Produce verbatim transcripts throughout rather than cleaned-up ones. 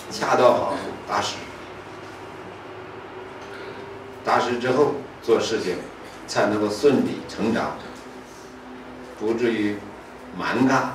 恰到好处，踏实。踏实之后做事情才能够顺利成长，不至于蛮干。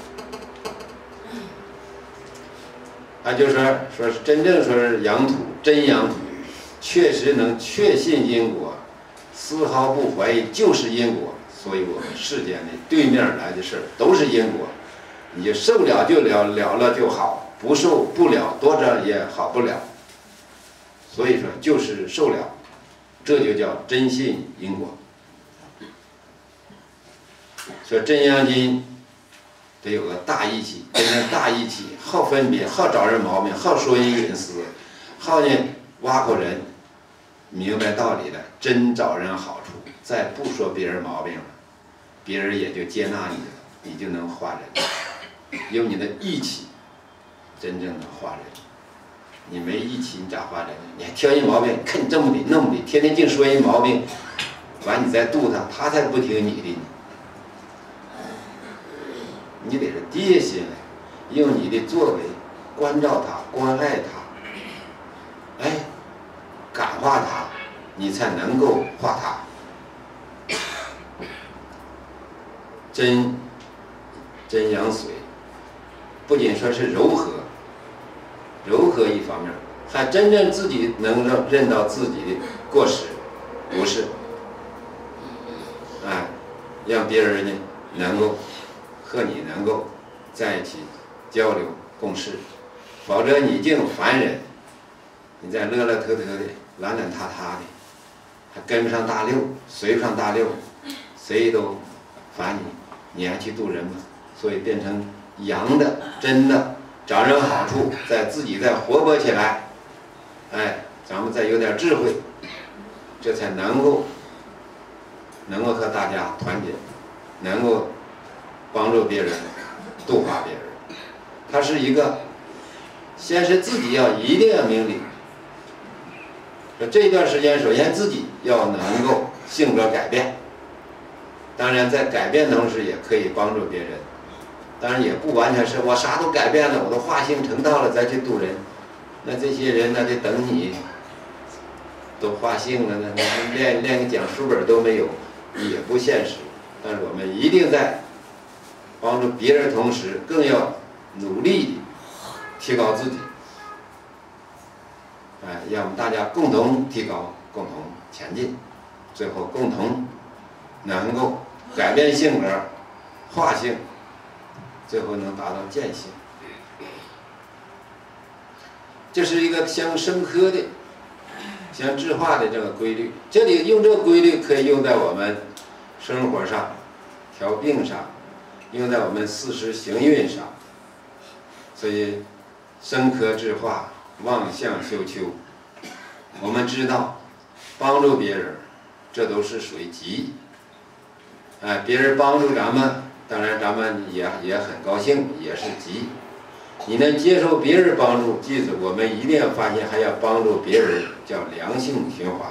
他就说说是真正说是养土，真养土，确实能确信因果，丝毫不怀疑就是因果。所以我们世间的对面来的事儿都是因果，你就受了就了，了了就好，不受不了多少也好不了。所以说就是受了，这就叫真信因果。说真阳金得有个大义气，真正大义气，好分别，好找人毛病，好说人隐私，好呢挖苦人，明白道理的，真找人好处，再不说别人毛病了，别人也就接纳你了，你就能化人，用你的义气，真正的化人。你没义气，你咋化人呢？你还挑人毛病，看你这么的那么的，天天净说人毛病，完你再度他，他才不听你的呢。你得是跌下来，用你的作为关照他、关爱他，哎，感化他，你才能够化他。真真阳水，不仅说是柔和，柔和一方面，还真正自己能认认到自己的过失，不是，哎，让别人呢能够和你能够在一起交流共事，否则你这种凡人，你再乐乐特特的、懒懒塌塌的，还跟不上大溜，随不上大溜，谁都烦你，你还去度人吗？所以变成阳的、真的，找人好处，再自己再活泼起来，哎，咱们再有点智慧，这才能够能够和大家团结，能够帮助别人，度化别人。它是一个，先是自己要一定要明理。这一段时间，首先自己要能够性格改变，当然在改变的同时也可以帮助别人。当然也不完全是我啥都改变了，我都化性成道了再去度人，那这些人那得等你都化性了，那连连个讲书本都没有，也不现实。但是我们一定在帮助别人同时，更要努力提高自己，哎，让我们大家共同提高，共同前进，最后共同能够改变性格，化性。最后能达到见性，这是一个相生科的、相智化的这个规律。这里用这个规律可以用在我们生活上、调病上，用在我们四时行运上。所以，生科智化，望相修求。我们知道，帮助别人，这都是属于吉。哎，别人帮助咱们。当然，咱们也也很高兴，也是吉。你能接受别人帮助，记住，我们一定要发现，还要帮助别人，叫良性循环。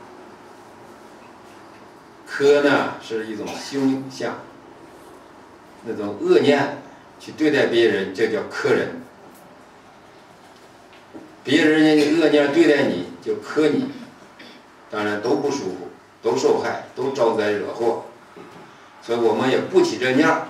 苛呢是一种凶相，那种恶念去对待别人，这叫苛人。别人家的恶念对待你，就苛你，当然都不舒服，都受害，都招灾惹祸。所以我们也不起这念儿，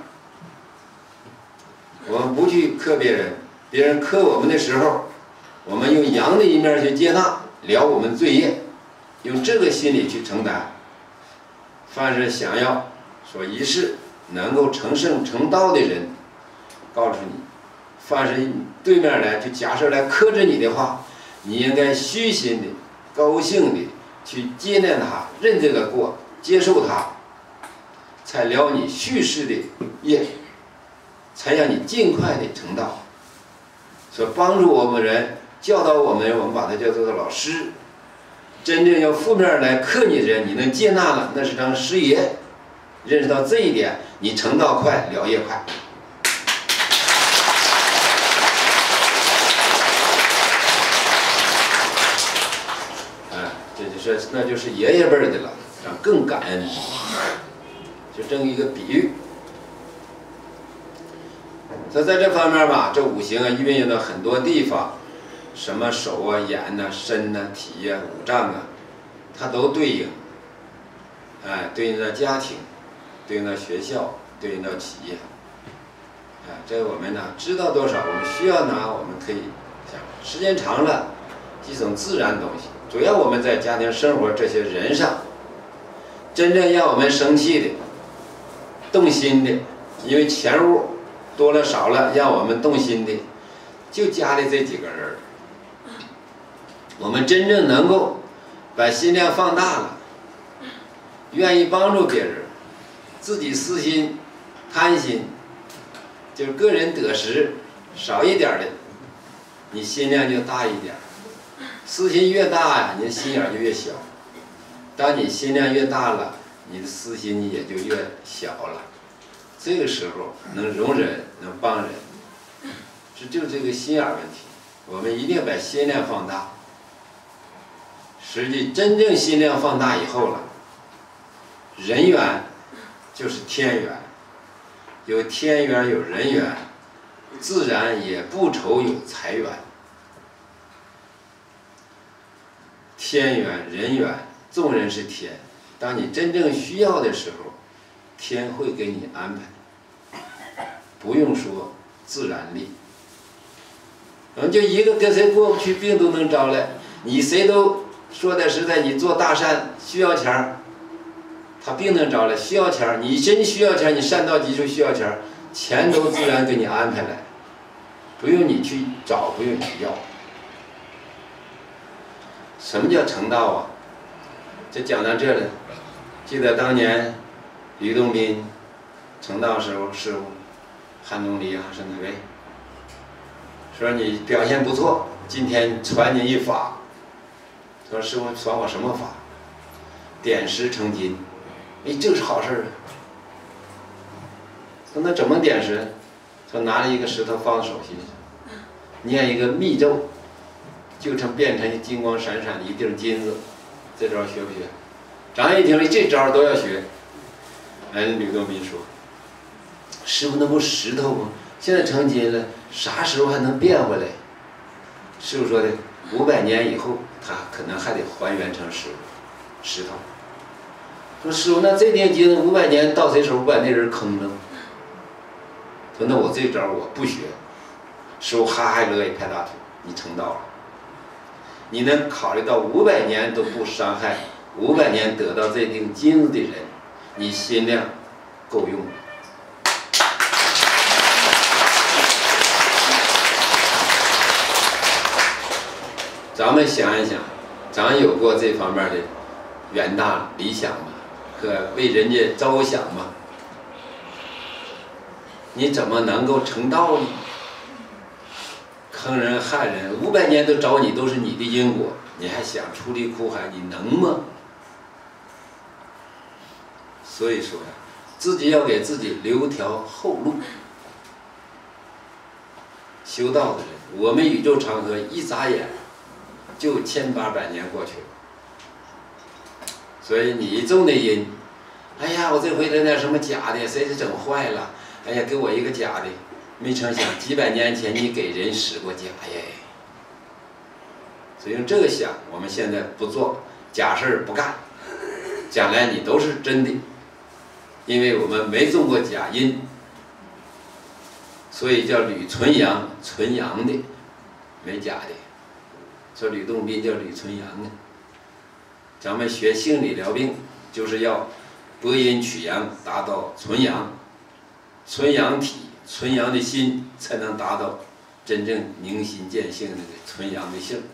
我们不去克别人，别人克我们的时候，我们用阳的一面去接纳，了我们罪业，用这个心理去承担。凡是想要说一世能够成圣成道的人，告诉你，凡是对面来就假设来克制你的话，你应该虚心的、高兴的去接纳他，认这个过，接受他。才了你续世的业，才让你尽快的成道。所以帮助我们人、教导我们人，我们把它叫做老师。真正要负面来克你的人，你能接纳了，那是当师爷。认识到这一点，你成道快，了业快。哎，这就是那就是爷爷辈的了，让更感恩。就这么一个比喻，所以在这方面吧，这五行啊运用到很多地方， 什么手啊、眼呐、身呐、体呀、五脏啊，它都对应，哎，对应到家庭，对应到学校，对应到企业，啊，这我们呢知道多少，我们需要呢，我们可以想，时间长了，一种自然东西。主要我们在家庭生活这些人上，真正让我们生气的、动心的，因为钱物多了少了，让我们动心的，就家里这几个人。我们真正能够把心量放大了，愿意帮助别人，自己私心、贪心，就是个人得失少一点的，你心量就大一点。私心越大呀，你的心眼就越小。当你心量越大了，你的私心也就越小了。这个时候能容忍，能帮人，是就这个心眼问题。我们一定把心量放大。实际真正心量放大以后了，人缘就是天缘，有天缘有人缘，自然也不愁有财源。天缘人缘，众人是天，当你真正需要的时候，天会给你安排，不用说自然力。我们就一个跟谁过不去，病都能招来。你谁都说的实在，你做大善需要钱儿，他病能招来，需要钱儿，你真需要钱儿，你善到极处需要钱儿，钱都自然给你安排来，不用你去找，不用你去要。什么叫成道啊？就讲到这了。记得当年吕洞宾成道时候，师傅汉东黎啊是哪位？说你表现不错，今天传你一法。说师傅传我什么法？点石成金。哎，这是好事啊。说那怎么点石？说拿了一个石头放在手心上，念一个密咒，就成变成金光闪闪的一锭金子。这招学不学？张一听这招都要学。哎，吕洞宾说：“师傅，那不石头吗？现在成金了，啥时候还能变回来？”师傅说的，五百年以后，他可能还得还原成石石头。说师傅，那这锭金五百年到谁手把那人坑了？说那我这招我不学。师傅哈哈乐一拍大腿，你成道了。你能考虑到五百年都不伤害，五百年得到这锭金子的人，你心量够用。咱们想一想，咱有过这方面的远大理想吗？和为人家着想吗？你怎么能够成道呢？坑人害人，五百年都找你，都是你的因果，你还想出离苦海，你能吗？所以说呀，自己要给自己留条后路。修道的人，我们宇宙长河一眨眼就千八百年过去了。所以你种的因，哎呀，我这回整点什么假的，谁是整坏了？哎呀，给我一个假的。没成想，几百年前你给人使过假耶，所以用这个想，我们现在不做假事儿不干，将来你都是真的，因为我们没种过假因，所以叫吕纯阳，纯阳的，没假的。说吕洞宾叫吕纯阳的，咱们学性理疗病，就是要播阴取阳，达到纯阳，纯阳体。纯阳的心才能达到真正明心见性的纯阳的性，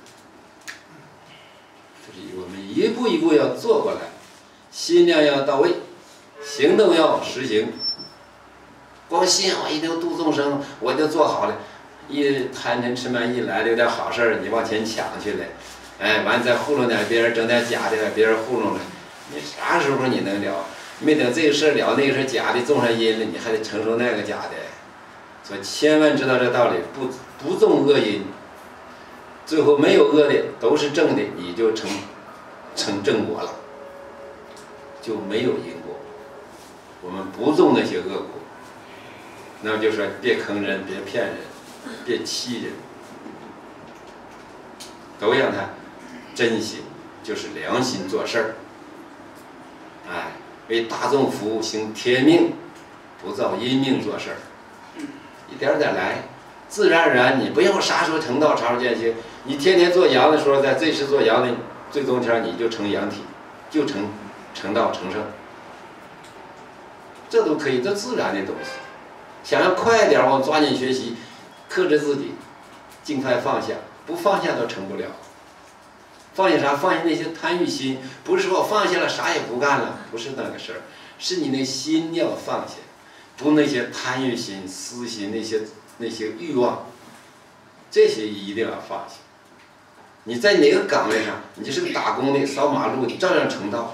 就是我们一步一步要做过来，心量要到位，行动要实行。光信我一定要度众生，我就做好了。一贪嗔痴慢一来了，有点好事儿，你往前抢去了，哎，完再糊弄点别人，整点假的，别人糊弄了，你啥时候你能了？没等这个事儿了，那个是假的，种上因了，你还得承受那个假的。所以千万知道这道理，不不种恶因，最后没有恶的，都是正的，你就成成正果了，就没有因果。我们不种那些恶果，那么就说别坑人，别骗人，别欺人。 都让他真心，就是良心做事儿。哎，为大众服务，行天命，不造阴命做事儿，一点点来，自然而然。你不要啥时候成道，啥时候见性。你天天做羊的时候，在这时做羊的，最终天你就成羊体，就成成道成圣。这都可以，这自然的东西。想要快点，我抓紧学习，克制自己，尽快放下，不放下都成不了。放下啥？放下那些贪欲心，不是说我放下了啥也不干了，不是那个事儿，是你那心要放下，不那些贪欲心、私心那些那些欲望，这些一定要放下。你在哪个岗位上，你就是个打工的、扫马路的，照样成道。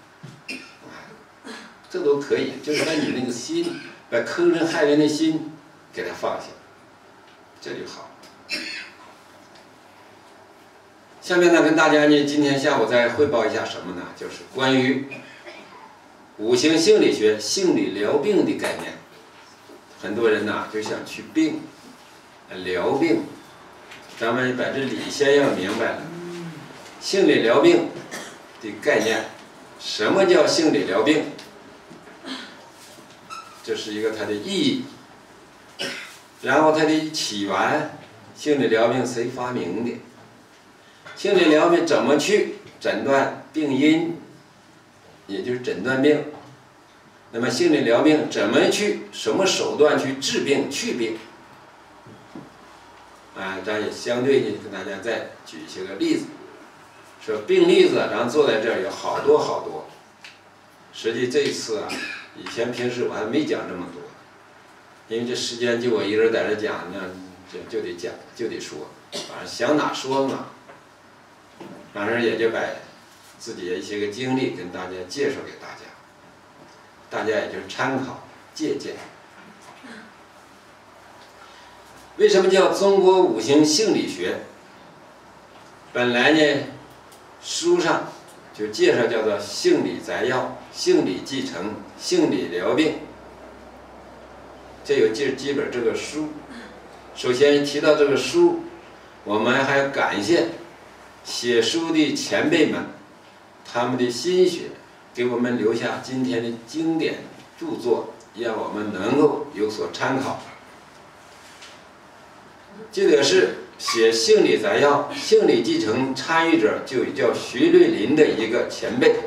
这都可以，就是把你那个心，把坑人害人的心给它放下，这就好。下面呢，跟大家呢，今天下午再汇报一下什么呢？就是关于五行性理学、性理疗病的概念。很多人呢就想去病，疗病，咱们把这理先要明白了。性理疗病的概念，什么叫性理疗病？这是一个它的意义，然后它的起源，性理疗病谁发明的？性理疗病怎么去诊断病因，也就是诊断病。那么性理疗病怎么去，什么手段去治病去病？啊，咱也相对的跟大家再举一些个例子，说病例子，咱坐在这儿有好多好多。实际这次啊。以前平时我还没讲这么多，因为这时间就我一人在这讲，那就就得讲，就得说，反正想哪说哪，反正也就把自己的一些个经历跟大家介绍给大家，大家也就是参考借鉴。为什么叫中国五行性理学？本来呢，书上就介绍叫做性理摘要、性理继承、性理疗病，这有几几本这个书。首先提到这个书，我们还要感谢写书的前辈们，他们的心血，给我们留下今天的经典著作，让我们能够有所参考。这个是写性理摘要、性理继承参与者，就叫徐瑞林的一个前辈，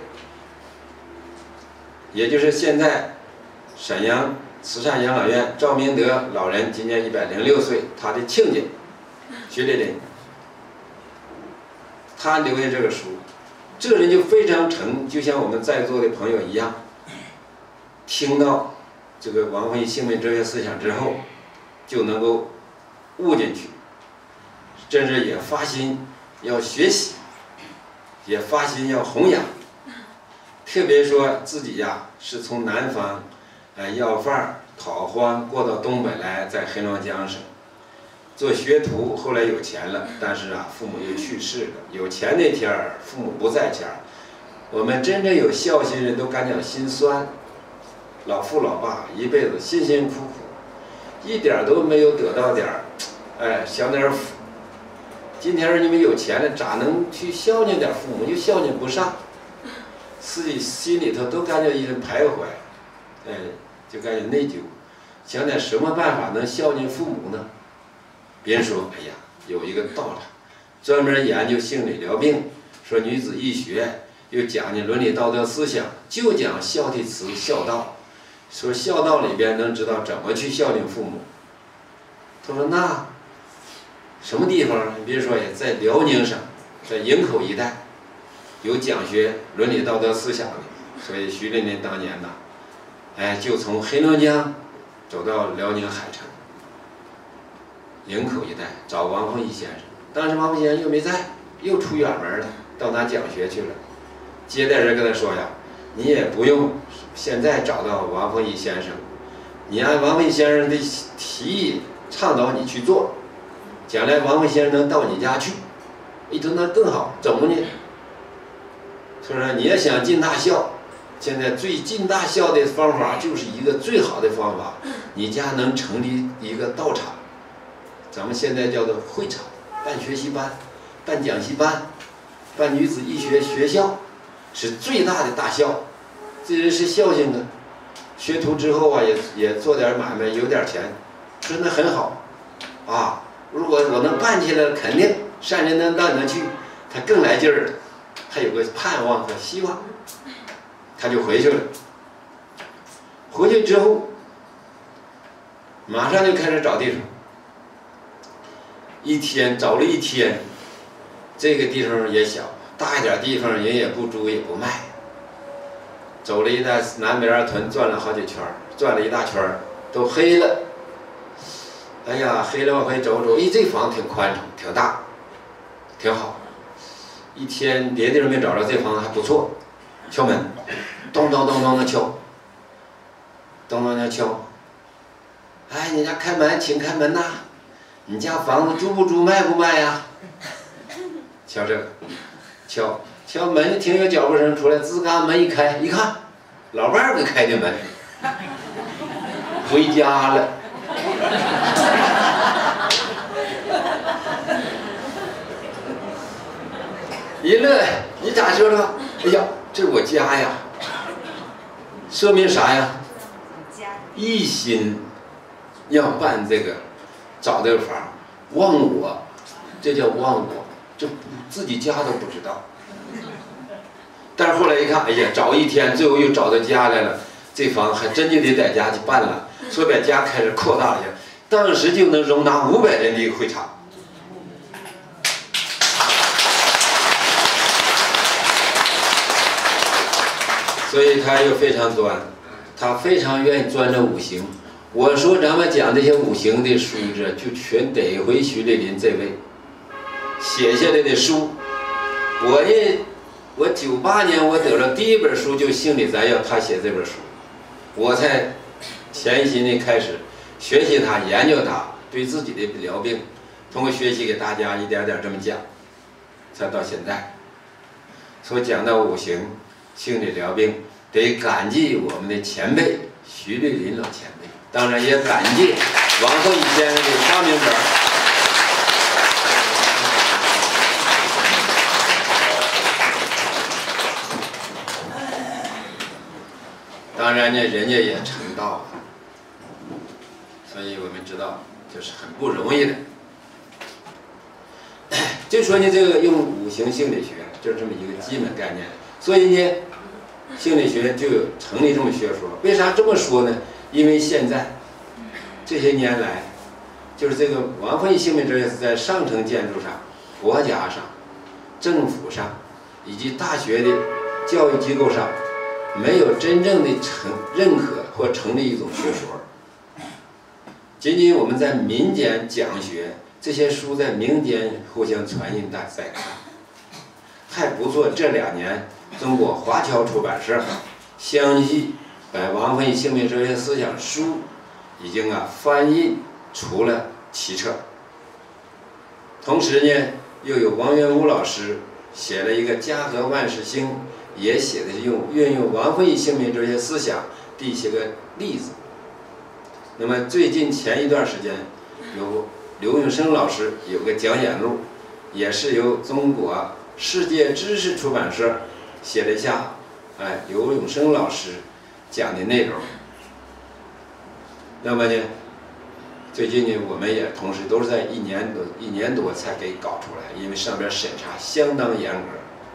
也就是现在沈阳慈善养老院赵明德老人今年一百零六岁，他的亲家徐瑞林，他留下这个书，这个人就非常诚，就像我们在座的朋友一样，听到这个王辉性命哲学思想之后，就能够悟进去，甚至也发心要学习，也发心要弘扬。特别说自己呀是从南方，呃要饭讨荒过到东北来，在黑龙江省做学徒，后来有钱了，但是啊父母又去世了。有钱那天儿父母不在家，我们真正有孝心人都感觉心酸。老父老爸一辈子辛辛苦苦，一点都没有得到点儿，哎，享点福。今天你们有钱了，咋能去孝敬点父母？又孝敬不上，自己心里头都感觉一阵徘徊，哎，就感觉内疚，想点什么办法能孝敬父母呢？别人说，哎呀，有一个道场，专门研究性理疗病，说女子医学，又讲究伦理道德思想，就讲孝悌慈孝道。说孝道里边能知道怎么去孝敬父母。他说那什么地方？你别说也在辽宁省，在营口一带有讲学伦理道德思想的。所以徐瑞林当年呢，哎，就从黑龙江走到辽宁海城营口一带找王凤仪先生。当时王凤仪先生又没在，又出远门了，到哪讲学去了。接待人跟他说呀，你也不用现在找到王凤仪先生，你按王凤仪先生的提议倡导你去做，将来王凤仪先生能到你家去。一说那更好，怎么呢？他说你要想尽大孝，现在最尽大孝的方法就是一个最好的方法，你家能成立一个道场，咱们现在叫做会场，办学习班， 办讲习班，办女子医学学校，是最大的大校。这人是孝敬的，学徒之后啊，也也做点买卖，有点钱，说那很好，啊，如果我能办起来，肯定善人能让他去，他更来劲儿了，他有个盼望和希望，他就回去了。回去之后，马上就开始找地方。一天找了一天，这个地方也小，大一点地方人也不租也不卖。走了一大南北二屯，转了好几圈，转了一大圈，都黑了。哎呀，黑了往回走走，咦，这房挺宽敞，挺大，挺好。一天别的地方没找着，这房还不错。敲门，咚咚咚咚的敲，咚咚的敲。哎，你家开门，请开门呐！你家房子租不租，卖不卖呀？敲这个，敲敲门，听有脚步声出来，吱嘎门一开，一看，老伴儿给开的门，回家了。一乐，你咋说的？哎呀，这是我家呀，说明啥呀？一心要办这个，找这个法，忘我，这叫忘我，这自己家都不知道。但是后来一看，哎呀，找一天，最后又找到家来了，这房还真就得在家去办了，所以把家开始扩大一下，当时就能容纳五百人的一个会场。所以他又非常专，他非常愿意钻这五行。我说咱们讲这些五行的书子，就全得回徐丽林这位写下来的书。我呢，我九八年我得了第一本书就《心理摘要》，他写这本书，我才潜心的开始学习他，研究他，对自己的疗病，通过学习给大家一点点这么讲，才到现在。所以讲到五行。心理疗病，得感激我们的前辈徐丽林老前辈，当然也感激王鹤宇先生的发明本。当然呢，人家也成道了，所以我们知道这是很不容易的。就说呢，这个用五行心理学就是这么一个基本概念，所以呢。心理学就有成立这么学说，为啥这么说呢？因为现在这些年来，就是这个王凤仪性命哲学是在上层建筑上、国家上、政府上以及大学的教育机构上，没有真正的成认可或成立一种学说。仅仅我们在民间讲学，这些书在民间互相传印大再看，还不错。这两年。中国华侨出版社相继把王凤仪性命哲学思想书已经啊翻译出了七册，同时呢，又有王元武老师写了一个《家和万事兴》，也写的是用运用王凤仪性命哲学思想的一些个例子。那么最近前一段时间，有刘永生老师有个讲演录，也是由中国世界知识出版社。写了一下，哎，刘永生老师讲的内容。那么呢，最近呢，我们也同时都是在一年多一年多才给搞出来，因为上边审查相当严格。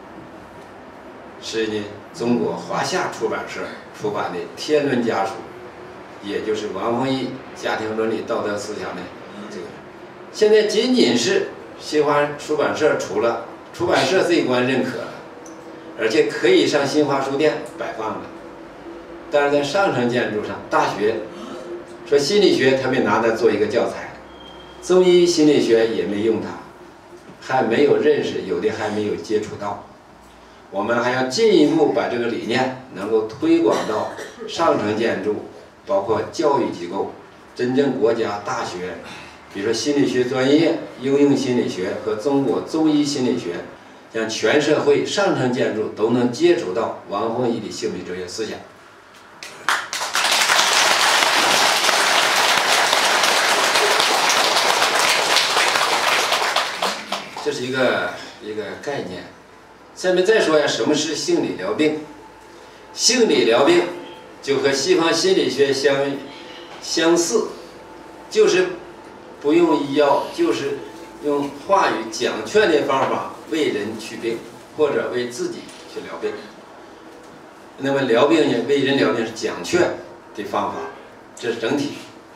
是呢，中国华夏出版社出版的《天伦家书》，也就是王凤仪家庭伦理道德思想的这个。现在仅仅是新华出版社出了，出版社这一关认可了。而且可以上新华书店摆放的，但是在上层建筑上，大学说心理学他没拿它做一个教材，中医心理学也没用它，还没有认识，有的还没有接触到。我们还要进一步把这个理念能够推广到上层建筑，包括教育机构、真正国家大学，比如说心理学专业、应用心理学和中国中医心理学。让全社会上层建筑都能接触到王凤仪的性命哲学思想。 这是一个一个概念。下面再说呀，什么是性理疗病？性理疗病就和西方心理学相相似，就是不用医药，就是用话语讲劝的方法为人祛病，或者为自己去疗病。那么疗病呢，为人疗病是讲劝的方法，这是整体。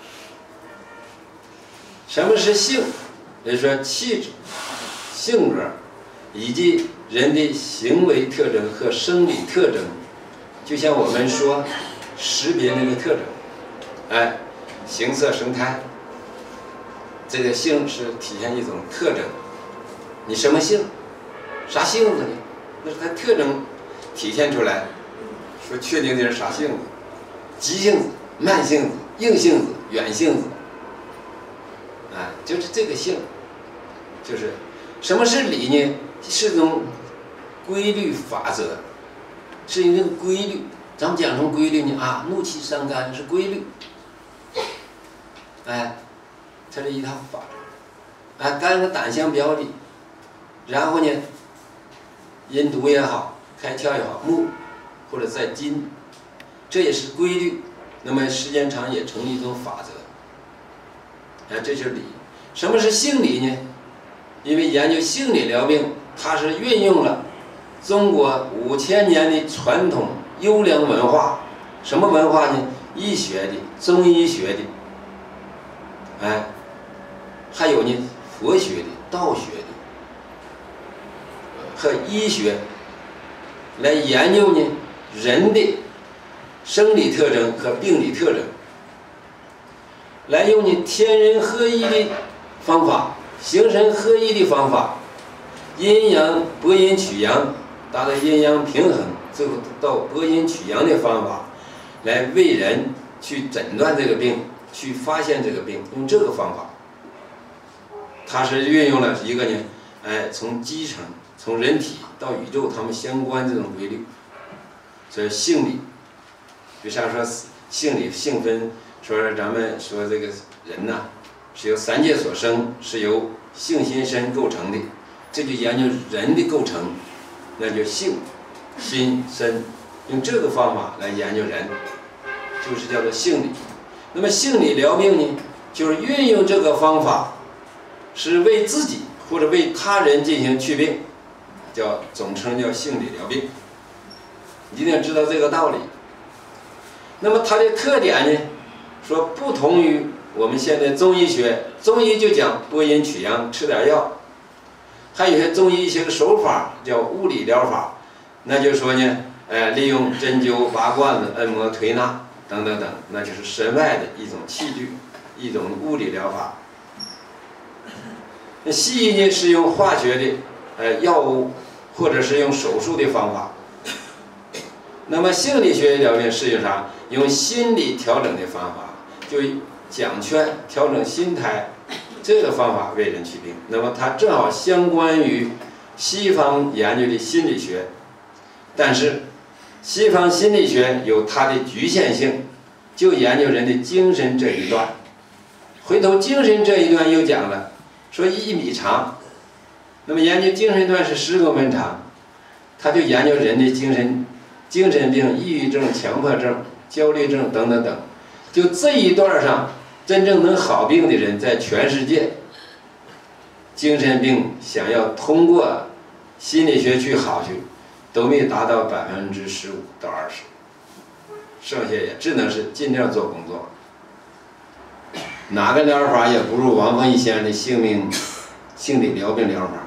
什么是性？也就是说气质、性格以及人的行为特征和生理特征，就像我们说识别那个特征，哎，形色生态，这个性是体现一种特征。你什么性？啥性子呢？那是它特征体现出来，说确定这是啥性子：急性子、慢性子、硬性子、远性子。哎，就是这个性，就是什么是理呢？是种规律法则，是一种规律。咱们讲什么规律呢？啊，怒气伤肝是规律。哎，它是一套法则。哎，肝和胆相表里，然后呢，阴毒也好，开窍也好，木或者在金，这也是规律。那么时间长也成一种法则。哎，这就是理。什么是性理呢？因为研究性理疗病，它是运用了中国五千年的传统优良文化。什么文化呢？医学的、中医学的，哎，还有呢佛学的、道学的和医学，来研究呢人的生理特征和病理特征。来用你天人合一的方法，形神合一的方法，阴阳拨阴取阳，达到阴阳平衡，最后到拨阴取阳的方法，来为人去诊断这个病，去发现这个病，用这个方法，它是运用了一个呢，哎，从基层，从人体到宇宙，它们相关这种规律，所以性理，就像说性理性分。说咱们说这个人呐、啊，是由三界所生，是由性心身构成的，这就研究人的构成，那就性、心、身，用这个方法来研究人，就是叫做性理。那么性理疗病呢，就是运用这个方法，是为自己或者为他人进行祛病，叫总称叫性理疗病。你一定要知道这个道理。那么它的特点呢？说不同于我们现在中医学，中医就讲拨阴取阳，吃点药，还有些中医一些个手法叫物理疗法，那就是说呢，呃，利用针灸、拔罐子、按摩、推拿等等等，那就是身外的一种器具，一种物理疗法。那西医呢是用化学的呃药物，或者是用手术的方法。那么性理学疗病是用啥？用心理调整的方法。就讲劝调整心态这个方法为人祛病，那么它正好相关于西方研究的心理学，但是西方心理学有它的局限性，就研究人的精神这一段。回头精神这一段又讲了，说一米长，那么研究精神段是十多分长，他就研究人的精神精神病、抑郁症、强迫症、焦虑症等等等。就这一段上，真正能好病的人，在全世界，精神病想要通过心理学去好去，都没达到百分之十五到二十，剩下也只能是尽量做工作。哪个疗法也不如王凤仪先生的性命性理疗病疗法。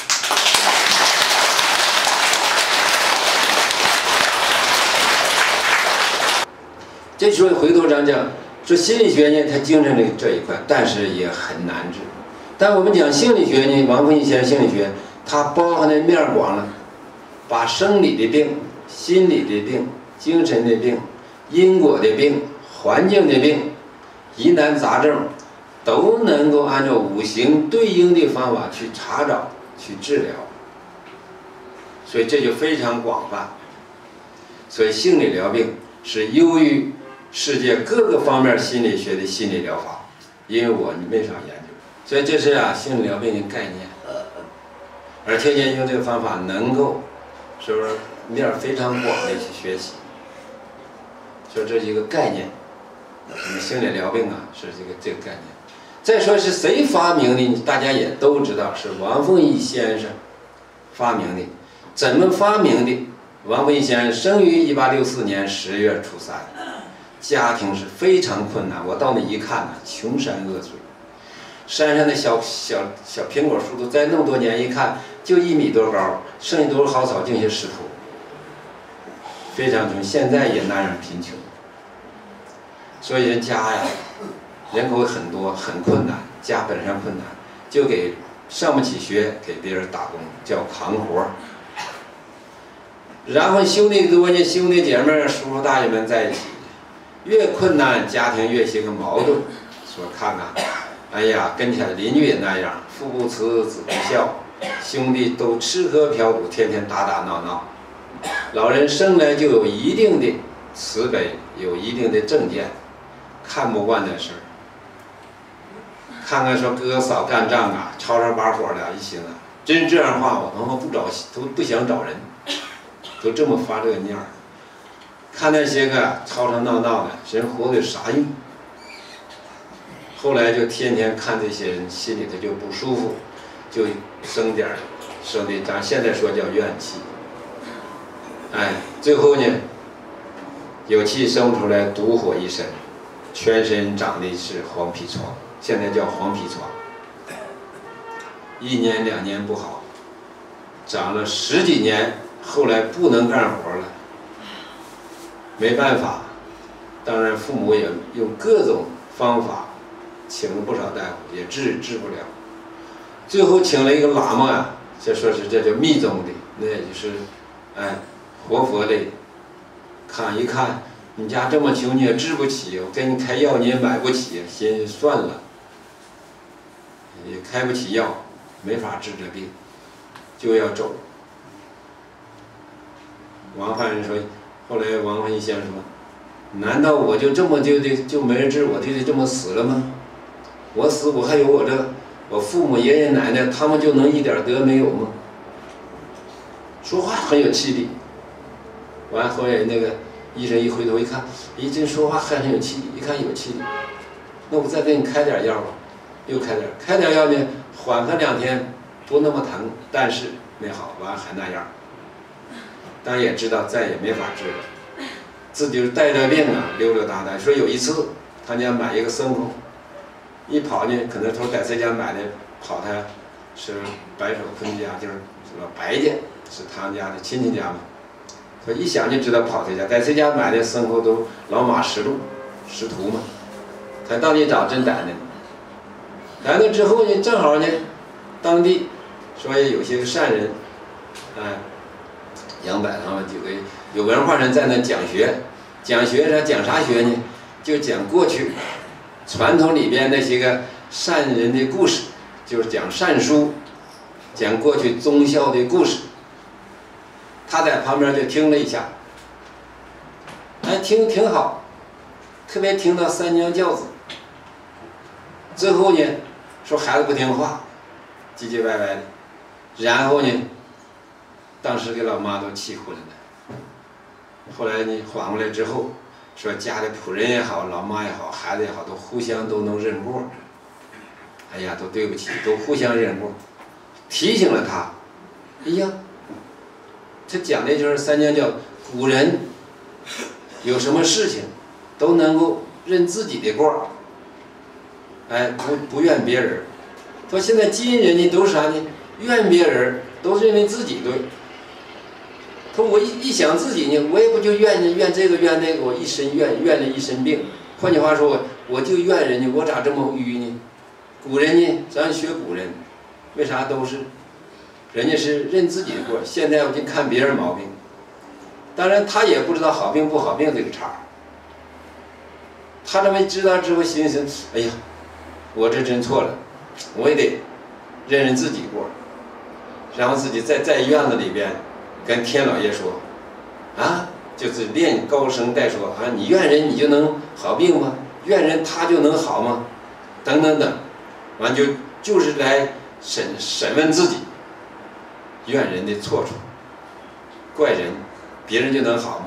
这时候回头咱讲说心理学呢，它精神的这一块，但是也很难治。但我们讲心理学呢，王凤仪先生心理学，它包含的面广了，把生理的病、心理的病、精神的病、因果的病、环境的病、疑难杂症，都能够按照五行对应的方法去查找、去治疗。所以这就非常广泛。所以性理疗病是优于世界各个方面心理学的心理疗法，因为我没啥研究，所以这是啊性理疗病的概念。 而天天用这个方法能够，是不是面儿非常广的去学习？说这是一个概念，我们心理疗病啊是这个这个概念。再说是谁发明的，大家也都知道，是王凤仪先生发明的。怎么发明的？王凤仪先生生于一八六四年十月初三，家庭是非常困难。我到那一看呢，穷山恶水，山上的小小小苹果树都栽那么多年，一看就一米多高，剩下都是蒿草，净些石头，非常穷。现在也那样贫穷，所以人家呀。人口很多，很困难，家本上困难，就给上不起学，给别人打工，叫扛活。然后兄弟多呢，兄弟姐妹、叔叔大爷们在一起，越困难，家庭越些个矛盾。说看看，哎呀，跟前的邻居也那样，父不慈，子不孝，兄弟都吃喝嫖赌，天天打打闹闹。老人生来就有一定的慈悲，有一定的正见，看不惯的事儿。看看说哥嫂干仗啊，吵吵把火的，一行啊，真这样的话，我他妈不找，都不想找人，都这么发这个念儿。看那些个吵吵闹闹的，人活得有啥用？后来就天天看这些人，心里头就不舒服，就生点儿，生的咱现在说叫怨气。哎，最后呢，有气生出来，毒火一身，全身长的是黄皮疮。现在叫黄皮疮，一年两年不好，长了十几年，后来不能干活了，没办法，当然父母也用各种方法，请了不少大夫，也治治不了，最后请了一个喇嘛啊，这说是这叫密宗的，那也就是，哎，活佛类，看一看你家这么穷，你也治不起，我给你开药你也买不起，先算了。也开不起药，没法治这病，就要走。王汉人说，后来王凤仪先生说：“难道我就这么就得就没人治，我就得这么死了吗？我死我还有我这我父母爷爷奶奶，他们就能一点得没有吗？”说话很有气力。完后来那个医生一回头一看，咦，这说话还很有气力，一看有气力，那我再给你开点药吧。又开点开点药呢，缓和两天，不那么疼，但是没好，完还那样。当然也知道再也没法治了，自己带着病啊，溜溜达达。说有一次，他家买一个牲口，一跑呢，可能从在谁家买的，跑他是白手坤家，就是什么白家，是他家的亲戚家嘛。他一想就知道跑谁家，在谁家买的牲口都老马识路，识途嘛。他到底找真逮呢。来了之后呢，正好呢，当地说有些善人，哎，杨柏他们几个有文化人在那讲学，讲学他讲啥学呢？就讲过去传统里边那些个善人的故事，就是讲善书，讲过去忠孝的故事。他在旁边就听了一下，哎，听挺好，特别听到三娘教子，最后呢。说孩子不听话，唧唧歪歪的，然后呢，当时给老妈都气昏了。后来呢，缓过来之后，说家里仆人也好，老妈也好，孩子也好，都互相都能认过。哎呀，都对不起，都互相认过，提醒了他。哎呀，这讲的就是三娘教，古人有什么事情都能够认自己的过。哎，不不怨别人。说现在今人呢都是啥呢？怨别人，都认为自己对。说我一一想自己呢，我也不就怨呢，怨这个怨那个，我一身怨，怨了一身病。换句话说，我我就怨人家，我咋这么愚呢？古人呢，咱学古人，为啥都是？人家是认自己的过，现在我就看别人毛病。当然，他也不知道好病不好病这个茬。他这么知道之后，心想：哎呀。我这真错了，我也得认认自己过，然后自己在在院子里边跟天老爷说，啊，就是练高声带说啊，你怨人你就能好病吗？怨人他就能好吗？等等等，完就就是来审审问自己， 怨人的错处，怪人，别人就能好吗？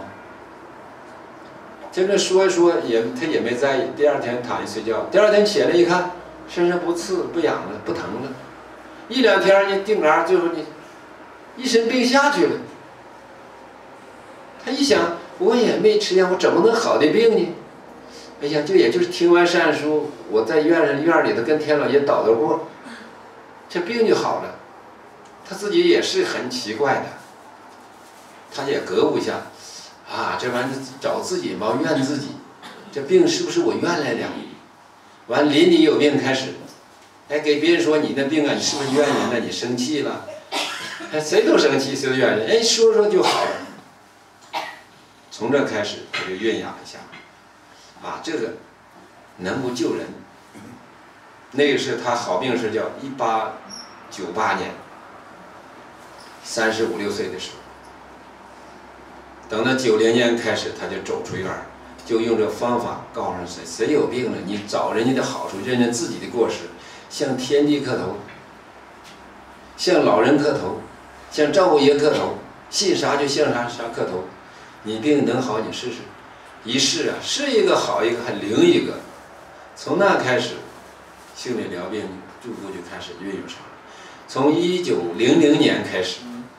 就这说一说也他也没在意，第二天躺下睡觉，第二天起来一看，身上不刺不痒了，不疼了，一两天你定杆，最后你一身病下去了。他一想，我也没吃药，我怎么能好的病呢？哎呀，就也就是听完善书，我在院上院里头跟天老爷祷祷过，这病就好了。他自己也是很奇怪的，他也格物一下，啊，这玩意儿找自己嘛，怨自己，这病是不是我怨来的？完邻里有病开始，哎，给别人说你那病啊，你是不是怨人了？你生气了？哎，谁都生气，谁都怨人，哎，说说就好了。从这开始，他就酝酿一下，啊，这个能不救人？那个是他好病是叫一八九八年，三十五六岁的时候。等到九零年开始，他就走出院儿，就用这方法告诉谁，谁有病了，你找人家的好处，认认自己的过失，向天地磕头，向老人磕头，向赵五爷磕头，信啥就向啥啥磕头。你病能好，你试试。一试啊，是一个好一个，还灵一个。从那开始，性理疗病逐步就开始运用上了。从一九零零年开始，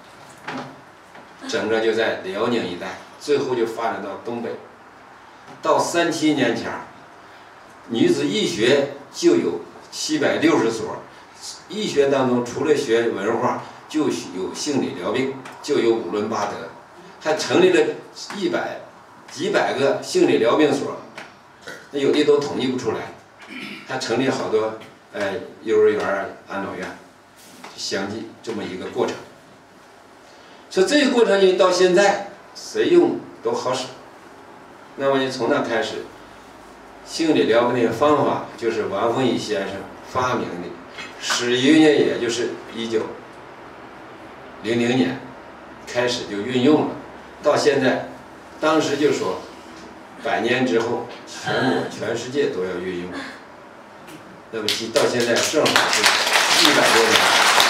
整个就在辽宁一带，最后就发展到东北。到三七年前，女子医学就有七百六十所，医学当中除了学文化，就有性理疗病，就有五伦八德，还成立了一百几百个性理疗病所，那有的都统计不出来，还成立好多呃幼儿园、安老院，相继这么一个过程。所以这个过程你到现在谁用都好使。那么你从那开始，性理疗病的方法就是王凤仪先生发明的，始于呢也就是一九零零年开始就运用了，到现在，当时就说，百年之后，全国全世界都要运用。那么到现在正好是一百多年，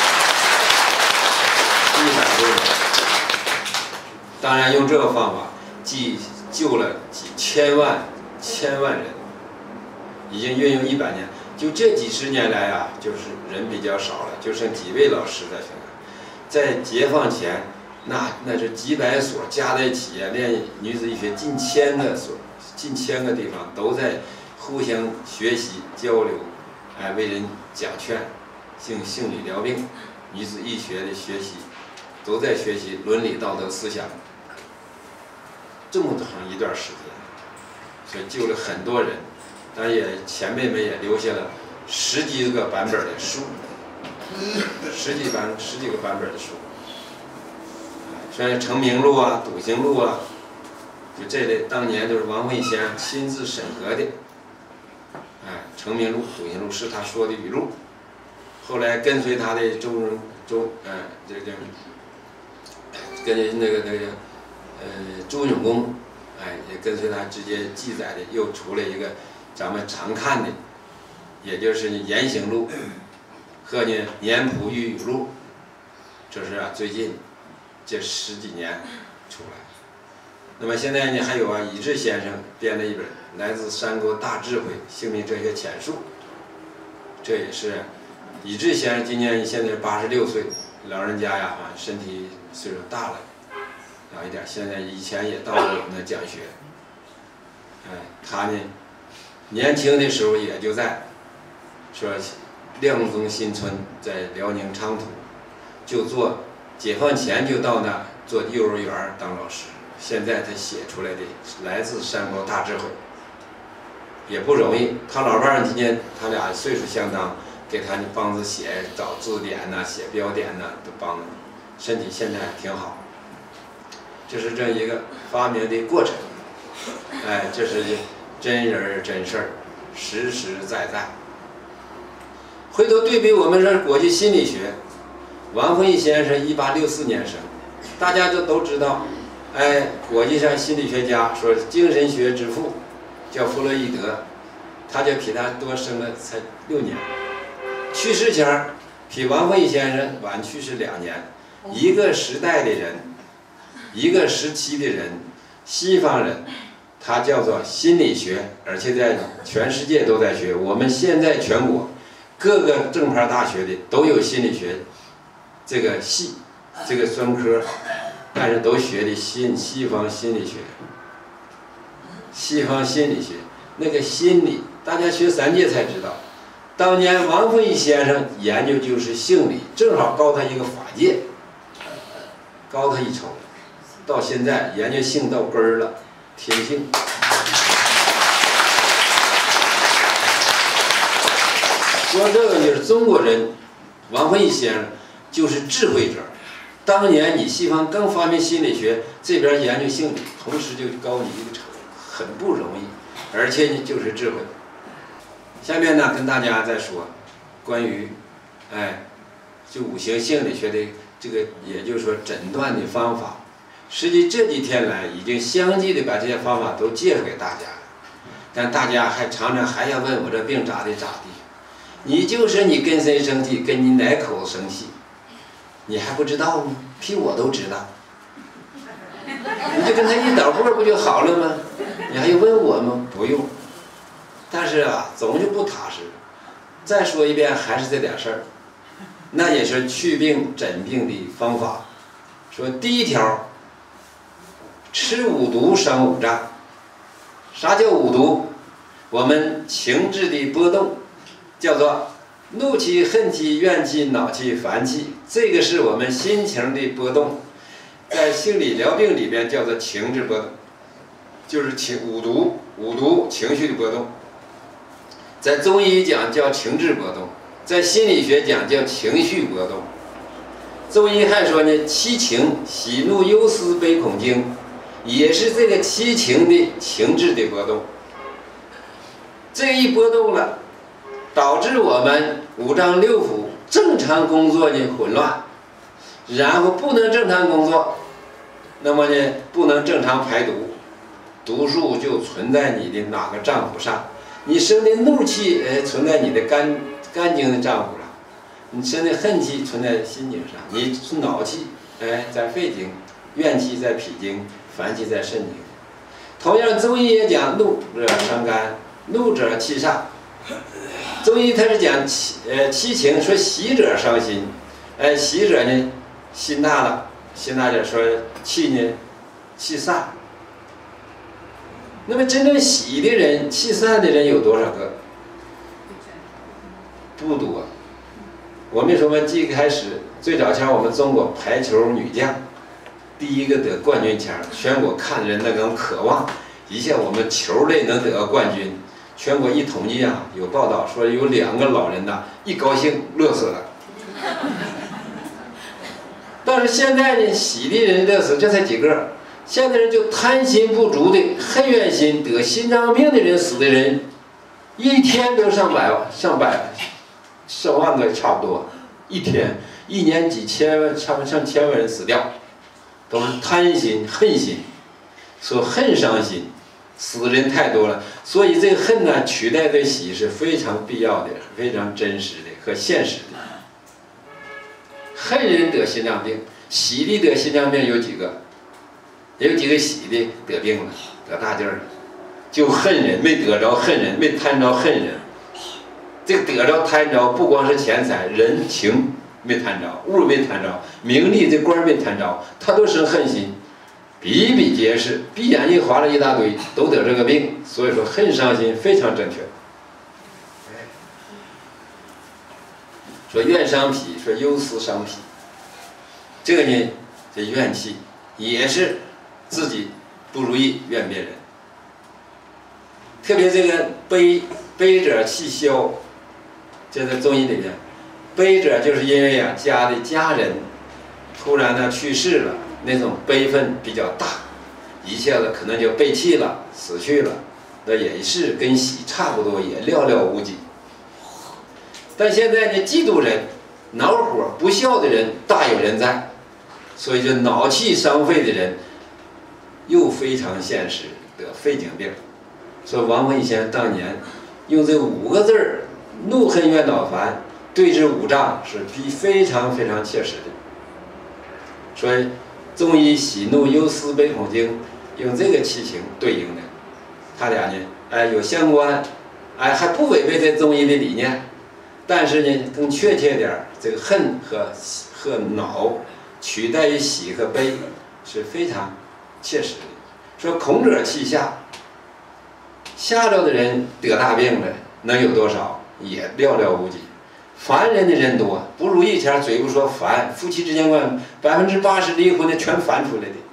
一百多年。当然用这个方法，既救了几千万、千万人，已经运用一百年。就这几十年来啊，就是人比较少了，就剩几位老师在现在。在解放前，那那是几百所加在一起啊，练女子医学近千个所，近千个地方都在互相学习交流，哎，为人讲劝，性性理疗病、女子医学的学习，都在学习伦理道德思想。这么长一段时间，所以救了很多人，当然也前辈们也留下了十几个版本的书，十几版十几个版本的书，像《成名录》啊，《笃行录》啊，就这类当年都是王凤仪先生亲自审核的。哎，《成名录》《笃行录》是他说的语录，后来跟随他的周荣周，哎，这个跟那个那个。呃，周永公，哎，也跟随他直接记载的，又出了一个咱们常看的，也就是《言行录》和呢《年谱御语录》，这是啊最近这十几年出来。那么现在呢，还有啊以志先生编了一本来自山沟大智慧性命哲学浅述，这也是以志先生今年现在八十六岁，老人家呀啊身体岁数大了。老一点，现在以前也到过我们的讲学。哎，他呢，年轻的时候也就在，说亮宗新村在辽宁昌图，就做解放前就到那做幼儿园当老师。现在他写出来的来自山沟大智慧，也不容易。他老伴儿今年他俩岁数相当，给他帮着写找字典呐、写标点呐、都帮着，身体现在挺好。这是这一个发明的过程，哎，这是真人真事儿，实实在在。回头对比我们这国际心理学，王凤仪先生一八六四年生，大家就都知道，哎，国际上心理学家说精神学之父叫弗洛伊德，他就比他多生了才六年，去世前比王凤仪先生晚去世两年。 一个时代的人，一个时期的人，西方人，他叫做心理学，而且在全世界都在学。我们现在全国各个正牌大学的都有心理学这个系，这个专科，但是都学的西西方心理学。西方心理学那个心理，大家学三界才知道。当年王凤仪先生研究就是性理，正好高他一个法界，高他一筹。到现在研究性到根儿了，天性。说这个就是中国人，王凤仪先生就是智慧者。当年你西方刚发明心理学，这边研究性理，同时就高你一个筹，很不容易，而且你就是智慧。下面呢，跟大家再说关于，哎，就五行性理学的这个，也就是说诊断的方法。实际这几天来，已经相继的把这些方法都介绍给大家了，但大家还常常还要问我这病咋的咋的。你就是你跟谁生气，跟你哪口子生气，你还不知道吗？比我都知道。你就跟他一捣鼓不就好了吗？你还用问我吗？不用。但是啊，总就不踏实。再说一遍，还是这点事儿，那也是祛病诊病的方法。说第一条，吃五毒伤五脏。啥叫五毒？我们情志的波动，叫做怒气、恨气、怨气、恼气、烦气，这个是我们心情的波动。在心理疗病里边叫做情志波动，就是情五毒，五毒情绪的波动。在中医讲叫情志波动，在心理学讲叫情绪波动。中医还说呢，七情：喜怒忧思悲恐惊，也是这个七情的情志的波动。这一波动了，导致我们五脏六腑正常工作的混乱，然后不能正常工作，那么呢不能正常排毒，毒素就存在你的哪个脏腑上。你生的怒气，哎，存在你的肝肝经的脏腑上；你生的恨气存在心经上；你是恼气，哎，在肺经；怨气在脾经；烦气在肾经。同样，中医也讲怒者伤肝，怒者气煞。中医它是讲七呃七情，说喜者伤心，哎，喜者呢心大了，心大者说气呢气散。那么真正喜的人、气散的人有多少个？不多。我们说嘛，最开始最早前我们中国排球女将，第一个得冠军前，全国看人那种渴望，一下我们球类能得个冠军。全国一统计啊，有报道说有两个老人呐，一高兴乐死了。但是现在呢，喜的人乐死这才几个，现在人就贪心不足的、恨怨心、得心脏病的人、死的人，一天都上百万、上百、上万个差不多，一天一年几千万、差不多上千万人死掉，都是贪心、恨心，说恨伤心。死的人太多了，所以这个恨呢，取代这喜是非常必要的、非常真实的和现实的。恨人得心脏病，喜的得心脏病有几个？有几个喜的得病了，得大劲儿了，就恨人没得着，恨人没贪着，恨人。这个得着贪着，不光是钱财、人情没贪着，物没贪着，名利这官没贪着，他都生恨心。比比皆是，闭眼一划了一大堆，都得这个病。所以说，恨伤心非常正确。说怨伤脾，说忧思伤脾。这个呢，这怨气也是自己不如意怨别人。特别这个悲，悲者气消，这在中医里面，悲者就是因为啊家的家人突然呢去世了。那种悲愤比较大，一下子可能就背弃了，死去了，那也是跟喜差不多，也寥寥无几。但现在呢，嫉妒人、恼火、不孝的人大有人在，所以就恼气伤肺的人又非常现实，得肺经病。所以王凤仪先生当年用这五个字儿“怒恨怨恼烦”对治五脏是非常非常切实的。 所以中医喜怒忧思悲恐惊用这个七情对应的，它俩呢，哎有相关，哎还不违背这中医的理念，但是呢更确切点，这个恨和和恼取代于喜和悲是非常切实的。说恐者气下，下流的人得大病了，能有多少？也寥寥无几。烦人的人多，不如以前嘴不说烦，夫妻之间关百分之八十离婚的全烦出来的，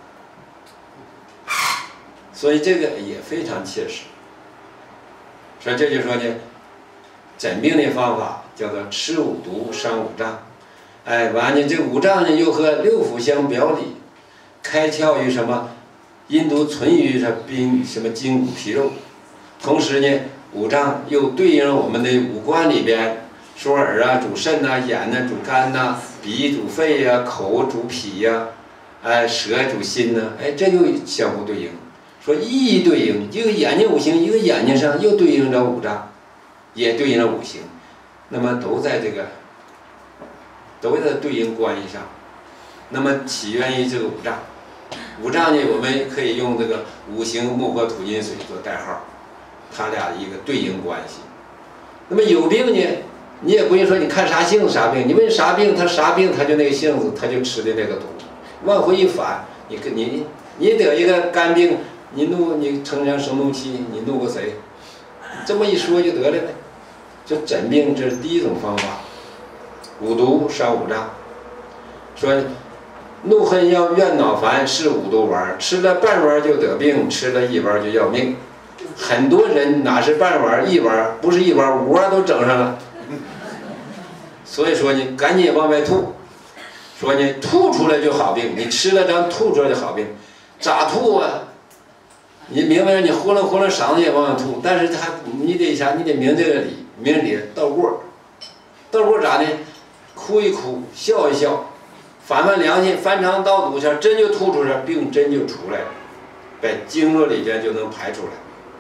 所以这个也非常切实。所以这就说呢，诊病的方法叫做吃五毒伤五脏，哎，完了这五脏呢又和六腑相表里，开窍于什么？阴毒存于什冰什么筋骨皮肉，同时呢，五脏又对应我们的五官里边，说耳啊主肾呐、啊，眼呐、啊、主肝呐、啊，鼻主肺呀、啊，口主脾呀、啊，哎，舌主心呐、啊，哎，这就相互对应。说一一对应，一个眼睛五行，一个眼睛上又对应着五脏，也对应着五行，那么都在这个都在对应关系上。那么起源于这个五脏。五脏呢，我们可以用这个五行木火土金水做代号，它俩的一个对应关系。那么有病呢，你也不用说你看啥性子啥病，你问啥病，他啥病他就那个性子，他就吃的那个毒。往回一反，你跟你你得一个肝病，你怒你成成生怒气，你怒过谁？这么一说就得了呗。这诊病这是第一种方法，五毒伤五脏，说。怒恨要怨恼烦是五毒丸，吃了半丸就得病，吃了一丸就要命。很多人哪是半丸一丸，不是一丸五丸都整上了。所以说你赶紧往外吐，说你吐出来就好病，你吃了咱吐出来就好病。咋吐啊？你明白你呼噜呼噜嗓子也往外吐，但是他你得啥？你得明这个理，明理倒过，倒过咋的？哭一哭，笑一笑。反反良心，翻肠倒肚下，真就吐出来，病真就出来了，在经络里边就能排出来。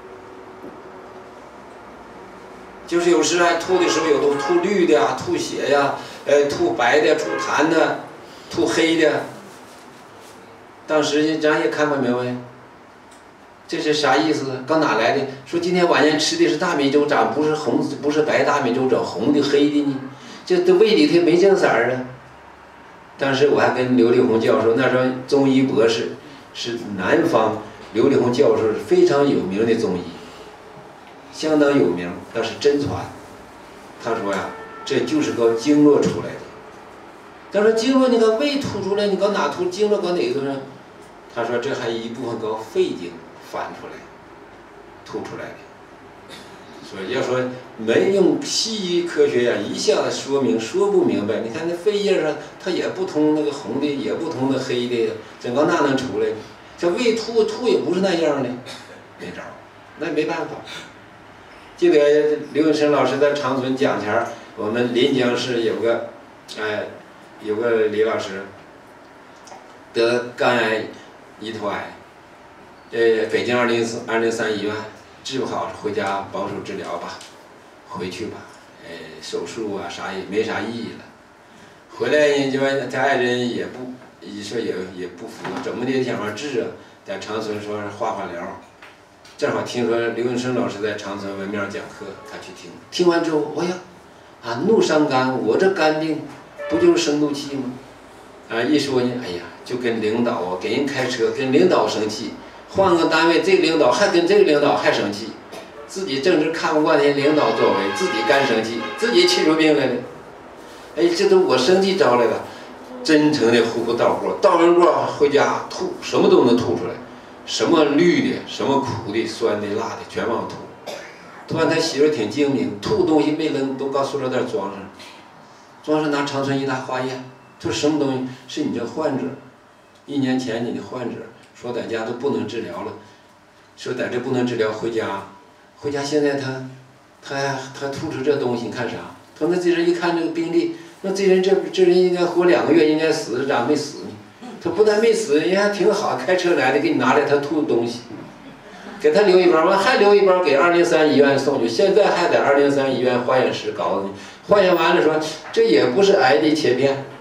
就是有时还吐的时候，有的吐绿的呀，吐血呀，呃，吐白的，吐痰的，吐黑的。当时咱也看不明白，这是啥意思？刚哪来的？说今天晚上吃的是大米粥，咋不是红，不是白大米粥，整红的黑的呢？这这胃里头没正色儿啊。当时我还跟刘立红教授，那时候中医博士，是南方刘立红教授是非常有名的中医，相当有名，那是真传。他说呀，这就是个经络出来的。他说经络你看胃吐出来，你搞哪吐？经络搞哪个呢？他说这还一部分搞肺经翻出来，吐出来的。所以要说没用西医科学呀、啊，一下子说明说不明白。你看那肺叶上，它也不通那个红的，也不通那黑的，整个那能出来？这胃吐吐也不是那样的，没招，那没办法。记得刘永生老师在长春讲前，我们临江市有个，哎，有个李老师得肝癌、胰头癌，呃，北京二零四二零三医院。治不好回家保守治疗吧，回去吧，呃，手术啊啥也没啥意义了。回来呢，就他爱人也不，一说也也不服，怎么的想法治啊？在长春说是化化疗，正好听说刘永生老师在长春文庙讲课，他去听，听完之后，哎呀，啊怒伤肝，我这肝病不就是生怒气吗？啊，一说呢，哎呀，就跟领导啊，给人开车，跟领导生气。换个单位，这个领导还跟这个领导还生气，自己正是看不惯人领导作为，自己干生气，自己气出病来了。哎，这都我生气招来了，真诚的呼呼倒锅，倒完锅回家吐，什么都能吐出来，什么绿的，什么苦的，酸的，辣的，全往吐。突然他媳妇挺精明，吐东西没扔，都搞塑料袋装上，装上拿长春一大化验，这什么东西？是你这患者，一年前你的患者。说在家都不能治疗了，说在这不能治疗，回家，回家现在他，他他吐出这东西，你看啥？他那这人一看这个病例，那这人这这人应该活两个月，应该死，咋没死呢？他不但没死，人家还挺好，开车来的给你拿来他吐的东西，给他留一包，完还留一包给二零三医院送去，现在还在二零三医院化验室搞呢。化验完了说这也不是癌的切片，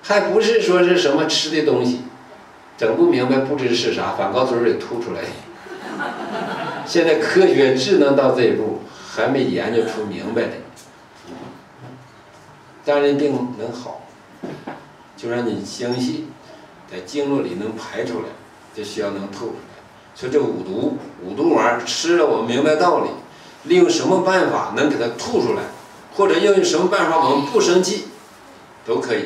还不是说是什么吃的东西，整不明白不知是啥，反告嘴里吐出来。现在科学智能到这一步，还没研究出明白的。当然病能好，就让你相信，在经络里能排出来，这需要能吐出来。说这五毒，五毒丸儿吃了，我明白道理，利用什么办法能给它吐出来，或者要用什么办法我们不生气，都可以。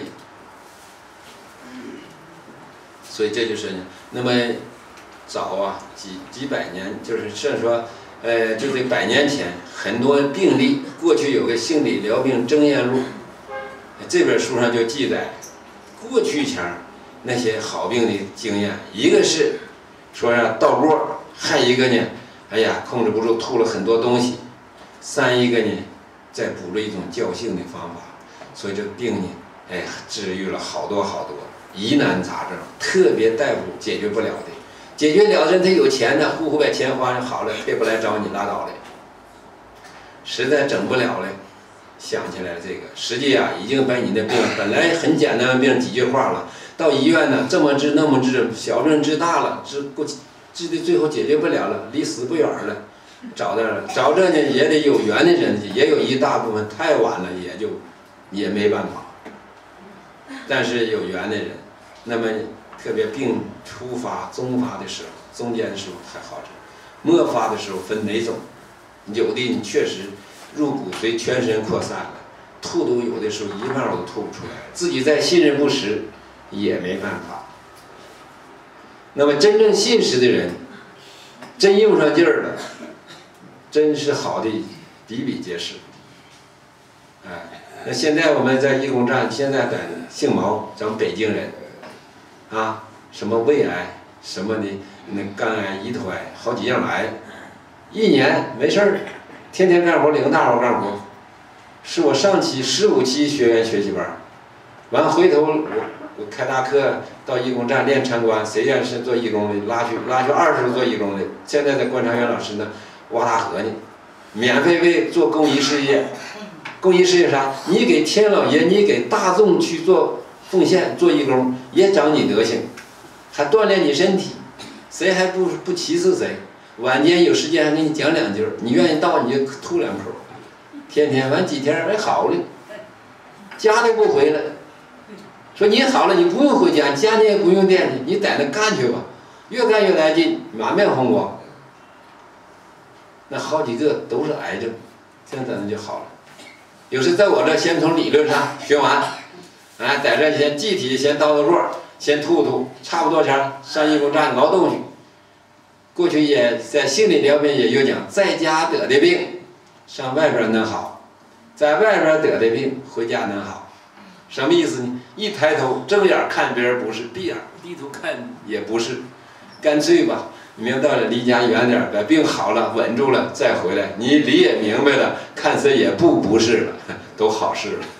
所以这就是那么早啊，几几百年，就是甚至说，呃，就这百年前，很多病例，过去有个《性理疗病征验录》，这本书上就记载，过去前那些好病的经验，一个是说呀倒锅，还一个呢，哎呀控制不住吐了很多东西，三一个呢，再补了一种侥幸的方法，所以这病呢，哎，治愈了好多好多疑难杂症，特别大夫解决不了的，解决了的人他有钱呢，呼呼把钱花上好了，他也不来找你拉倒了，实在整不了了。想起来了这个，实际啊，已经把你的病本来很简单的病几句话了，到医院呢这么治那么治，小病治大了，治不治的最后解决不了了，离死不远了，找这了，找这呢也得有缘的人，也有一大部分太晚了，也就也没办法。但是有缘的人，那么特别病初发、中发的时候，中间的时候还好治，末发的时候分哪种，有的你确实。入骨髓，全身扩散了，吐都有的时候一半都吐不出来，自己再信任不实也没办法。那么真正信实的人，真用上劲儿了，真是好的比比皆是。哎，那现在我们在义工站，现在在姓毛，咱们北京人，啊，什么胃癌，什么的那肝癌、胰头癌，好几样癌，一年没事儿。天天干活，领大伙干活，是我上期十五期学员学习班，完回头我我开大课到义工站练参观，谁愿意是做义工的，拉去拉去二十个做义工的，现在在观察员老师呢挖大河呢，免费为做公益事业，公益事业啥？你给天老爷，你给大众去做奉献，做义工也长你德行，还锻炼你身体，谁还不不歧视谁？晚间有时间还给你讲两句，你愿意到你就吐两口，天天完几天哎好了，家都不回来，说你好了，你不用回家，家你也不用惦记，你在那干去吧，越干越来劲，满面红光。那好几个都是癌症，现在咱就好了。有时在我这先从理论上学完，哎，在这先具体先倒倒过，先吐吐，差不多前上义工站劳动去。过去也在性理疗病也有讲，在家得的病，上外边能好；在外边得的病，回家能好。什么意思呢？一抬头正眼看别人不是，闭眼低头看也不是，干脆吧，明到了离家远点，把病好了稳住了再回来，你理也明白了，看似也不不是了，都好事了。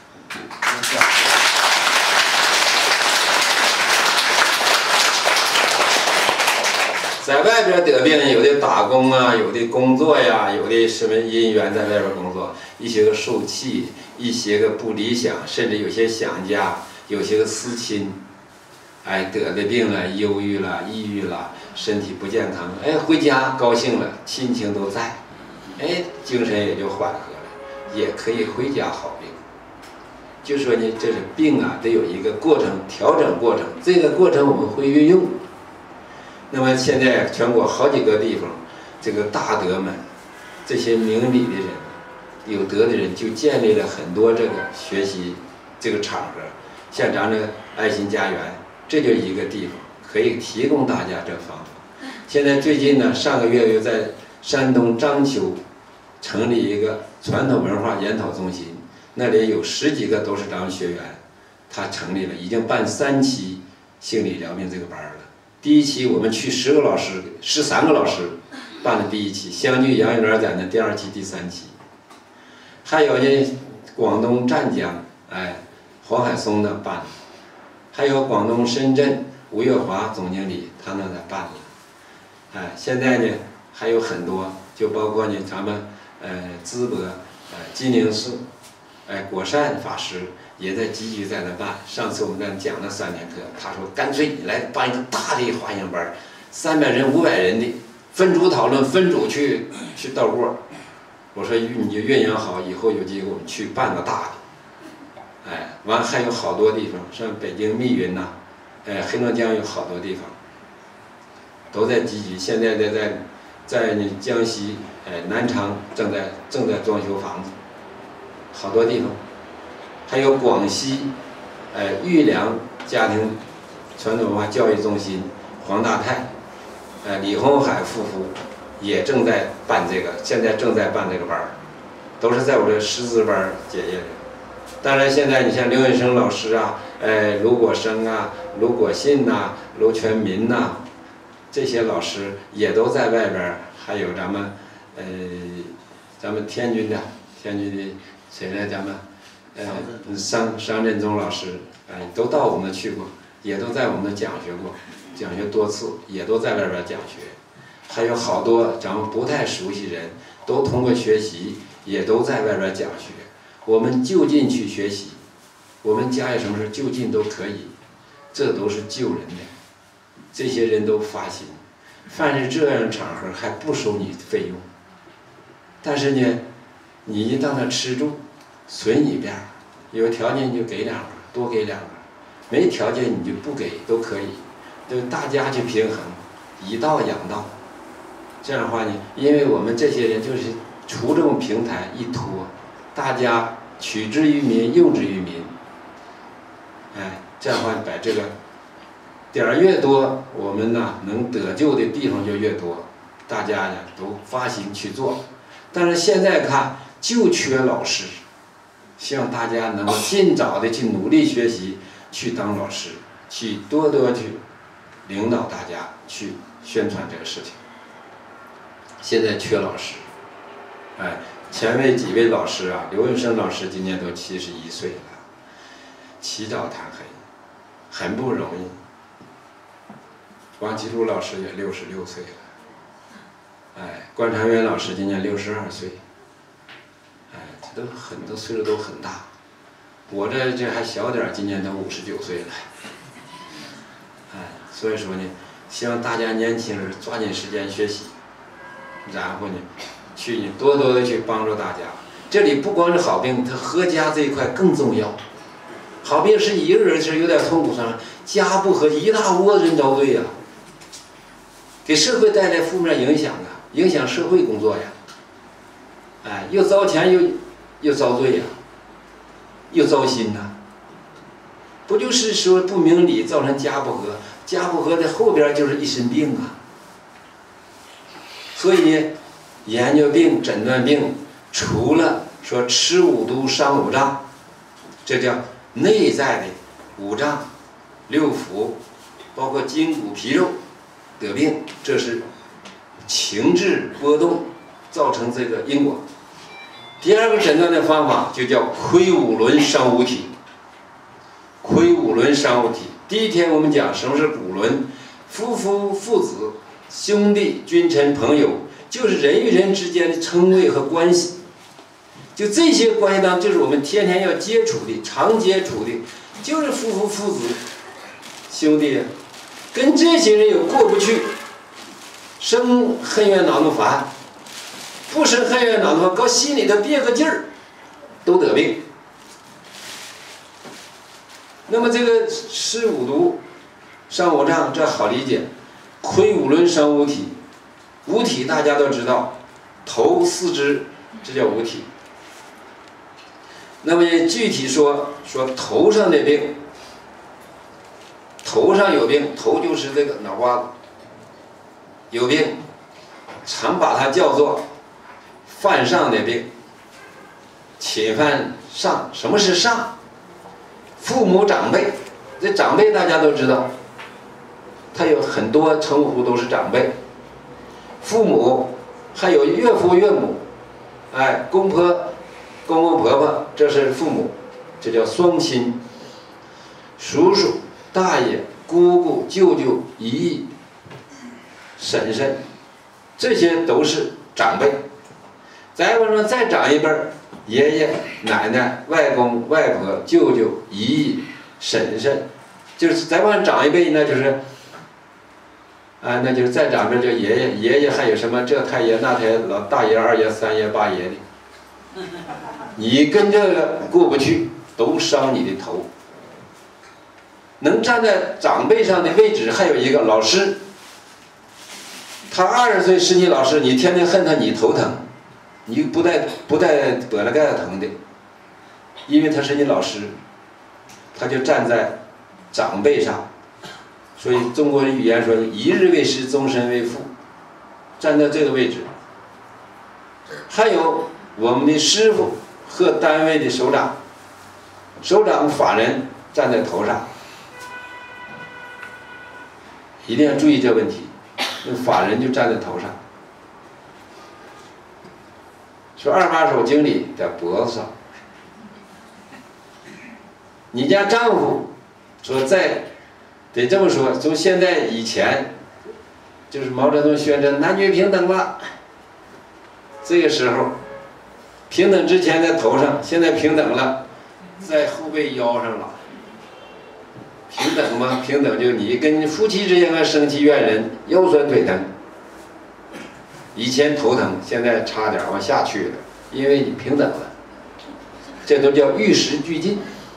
在外边得病，有的打工啊，有的工作呀，有的什么因缘在外边工作，一些个受气，一些个不理想，甚至有些想家，有些个思亲，哎，得的病了，忧郁了，抑郁了，身体不健康，哎，回家高兴了，亲情都在，哎，精神也就缓和了，也可以回家好病。就说呢，这是病啊，得有一个过程，调整过程，这个过程我们会运用。那么现在全国好几个地方，这个大德们，这些明理的人，有德的人，就建立了很多这个学习这个场合，像咱这爱心家园，这就是一个地方，可以提供大家这方法。现在最近呢，上个月又在山东章丘成立一个传统文化研讨中心，那里有十几个都是咱们学员，他成立了，已经办三期性理疗病这个班了。第一期我们去十个老师，十三个老师办了第一期，相距杨玉莲在那第二期、第三期。还有呢，广东湛江，哎，黄海松呢办了，还有广东深圳吴月华总经理他那在办了，哎，现在呢还有很多，就包括呢咱们呃淄博呃金陵寺，哎果善法师也在积极在那办。上次我们在讲了三天课，他说干脆你来办一个大的滑行班，三百人、五百人的，分组讨论，分组去去倒过。我说你就运营好，以后有机会我们去办个大的。哎，完还有好多地方，像北京密云呐、啊，哎，黑龙江有好多地方，都在积极。现在在在在那江西，哎，南昌正在正在装修房子，好多地方，还有广西，哎，玉良家庭传统文化教育中心黄大泰，哎，李红海夫妇也正在办这个，现在正在办这个班儿，都是在我这师资班结业的。当然，现在你像刘云生老师啊，哎，卢果生啊，卢果信呐、啊，卢全民呐、啊，这些老师也都在外边儿。还有咱们，呃，咱们天津的，天津的谁来？咱们，呃，商商振中老师，哎，都到我们去过，也都在我们那讲学过，讲学多次，也都在外边讲学。还有好多咱们不太熟悉人，都通过学习，也都在外边讲学。我们就近去学习，我们家有什么事就近都可以，这都是救人的。这些人都发心，凡是这样的场合还不收你费用，但是呢，你一到那吃住，随你便，有条件你就给两个，多给两个，没条件你就不给都可以，就大家去平衡，以道养道。这样的话呢，因为我们这些人就是出这种平台一托。大家取之于民，用之于民，哎，这样的话把这个点儿越多，我们呢能得救的地方就越多，大家呢都发心去做。但是现在看就缺老师，希望大家能够尽早的去努力学习，去当老师，去多多去领导大家去宣传这个事情。现在缺老师，哎。前面几位老师啊，刘云生老师今年都七十一岁了，起早贪黑，很不容易。王吉禄老师也六十六岁了，哎，关长元老师今年六十二岁，哎，这都很多岁数都很大，我这这还小点儿，今年都五十九岁了，哎，所以说呢，希望大家年轻人抓紧时间学习，然后呢。去你多多的去帮助大家，这里不光是好病，他合家这一块更重要。好病是一个人是有点痛苦上，家不和一大窝人遭罪呀，给社会带来负面影响啊，影响社会工作呀。哎，又遭钱又又遭罪呀，又糟心呐。不就是说不明理造成家不和，家不和的后边就是一身病啊。所以呢。研究病、诊断病，除了说吃五毒、伤五脏，这叫内在的五脏、六腑，包括筋骨皮肉得病，这是情志波动造成这个因果。第二个诊断的方法就叫亏五轮伤五体。亏五轮伤五体。第一天我们讲什么是五轮，夫妇、父子、兄弟、君臣、朋友。就是人与人之间的称谓和关系，就这些关系当中，就是我们天天要接触的、常接触的，就是夫妇、父子、兄弟，跟这些人有过不去，生恨怨恼怒烦，不生恨怨恼怒烦，搞心里头憋个劲儿，都得病。那么这个吃五毒、伤五脏，这好理解，亏五轮伤五体。五体大家都知道，头、四肢，这叫五体。那么具体说，说头上的病，头上有病，头就是这个脑瓜子有病，常把它叫做犯上的病，侵犯上。什么是上？父母长辈，这长辈大家都知道，他有很多称呼都是长辈。父母，还有岳父岳母，哎，公婆、公公婆婆，这是父母，这叫双亲。叔叔、大爷、姑姑、舅舅、姨姨、婶婶，这些都是长辈。再往上再长一辈儿， 爷爷、奶奶、外公、外婆、舅舅、姨姨、婶婶，就是再往长一辈，那就是，啊，那就是再长辈叫爷爷，爷爷还有什么这太爷那太爷老大爷、二爷、三爷、八爷的，你跟这个过不去，都伤你的头。能站在长辈上的位置，还有一个老师。他二十岁是你老师，你天天恨他，你头疼，你不带不带脖子盖疼的，因为他是你老师，他就站在长辈上。所以中国语言说“一日为师，终身为父”，站在这个位置。还有我们的师傅和单位的首长，首长法人站在头上。一定要注意这个问题，那法人就站在头上。说二把手经理在脖子上，你家丈夫说在，得这么说，从现在以前，就是毛泽东宣称男女平等了，这个时候，平等之前在头上，现在平等了，在后背腰上了。平等吗？平等就你跟夫妻之间还生气怨人，腰酸腿疼。以前头疼，现在差点往下去了，因为你平等了。这都叫与时俱进。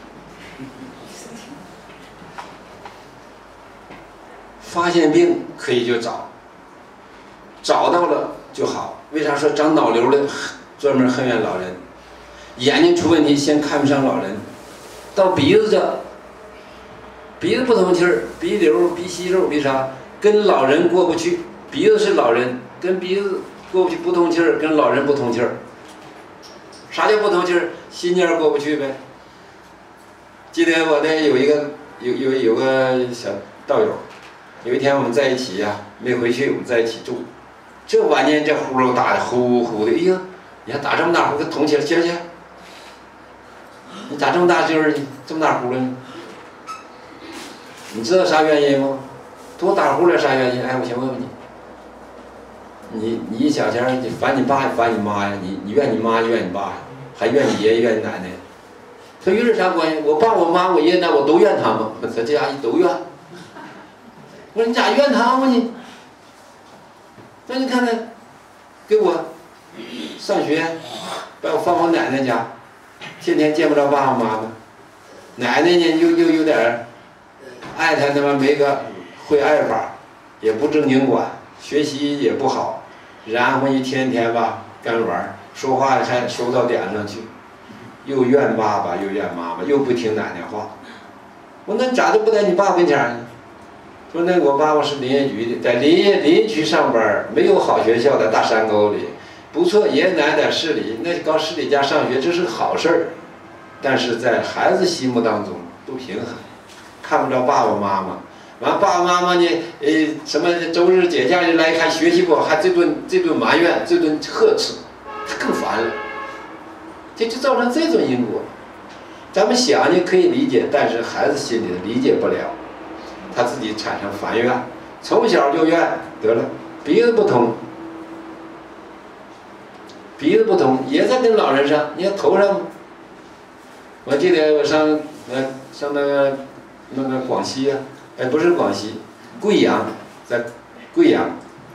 发现病可以就找，找到了就好。为啥说长脑瘤的专门恨怨老人？眼睛出问题先看不上老人，到鼻子这。鼻子不通气儿，鼻瘤、鼻息肉、鼻啥，跟老人过不去。鼻子是老人，跟鼻子过不去，不通气儿，跟老人不通气儿。啥叫不通气儿？心尖过不去呗。记得我那有一个有有有个小道友，有一天我们在一起呀、啊，没回去，我们在一起住。这晚间这呼噜打的呼呼的，哎呀，你还打这么大呼，给捅起来，起来起来！你咋这么大劲儿呢？这么大呼噜呢？你知道啥原因吗？多打呼噜啥原因？哎，我先问问你。你你一小前你烦你爸烦你妈呀？你你怨你妈怨你爸呀？还怨你爷爷怨你奶奶？他与这啥关系？我爸我妈我爷爷奶奶我都怨他们，他这家一都怨。我说你咋怨他们呢？那你看看，给我上学，把我放我奶奶家，天天见不着爸爸妈妈，奶奶呢又又有点儿。爱他他妈没个会爱法，也不正经管，学习也不好，然后一天天吧干玩，说话还说到点上去，又怨爸爸又怨妈妈，又不听奶奶话。我那咋都不在你爸跟前呢？说那我爸爸是林业局的，在林业林业局上班，没有好学校，在大山沟里，不错，爷爷奶奶在市里，那搞市里家上学这是好事儿，但是在孩子心目当中不平衡。看不着爸爸妈妈，完爸爸妈妈呢？呃，什么周日节假日来看学习不好，还这顿这顿埋怨，这顿呵斥，他更烦了。这就造成这种因果。咱们想呢可以理解，但是孩子心里理解不了，他自己产生烦怨，从小就怨得了，鼻子不通，鼻子不通也在跟老人上，你看头上。我记得我上呃上那个。那个广西啊，哎，不是广西，贵阳，在贵阳。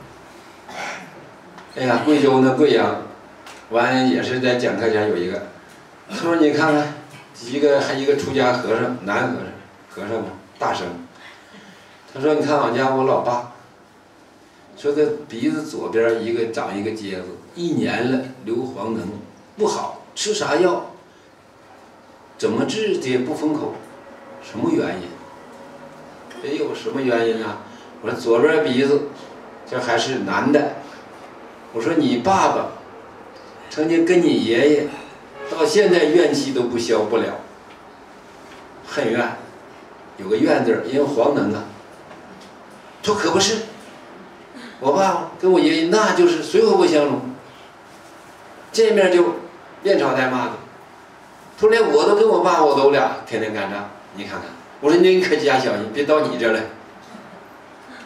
哎呀，贵州那贵阳，完也是在讲课前有一个，他说你看看，一个还一个出家和尚，男和尚，和尚嘛，大生。他说你看俺家我老爸，说这鼻子左边一个长一个疖子，一年了流黄脓，不好，吃啥药，怎么治这也不封口。什么原因？得有什么原因啊？我说左边鼻子，这还是男的。我说你爸爸曾经跟你爷爷，到现在怨气都不消不了，恨怨，有个怨字，因为黄脓啊。说可不是，我爸爸跟我爷爷那就是水火不相容，见面就面朝带骂的。他说连我都跟我爸我都俩天天干仗。你看看，我说你可加小心，别到你这儿来。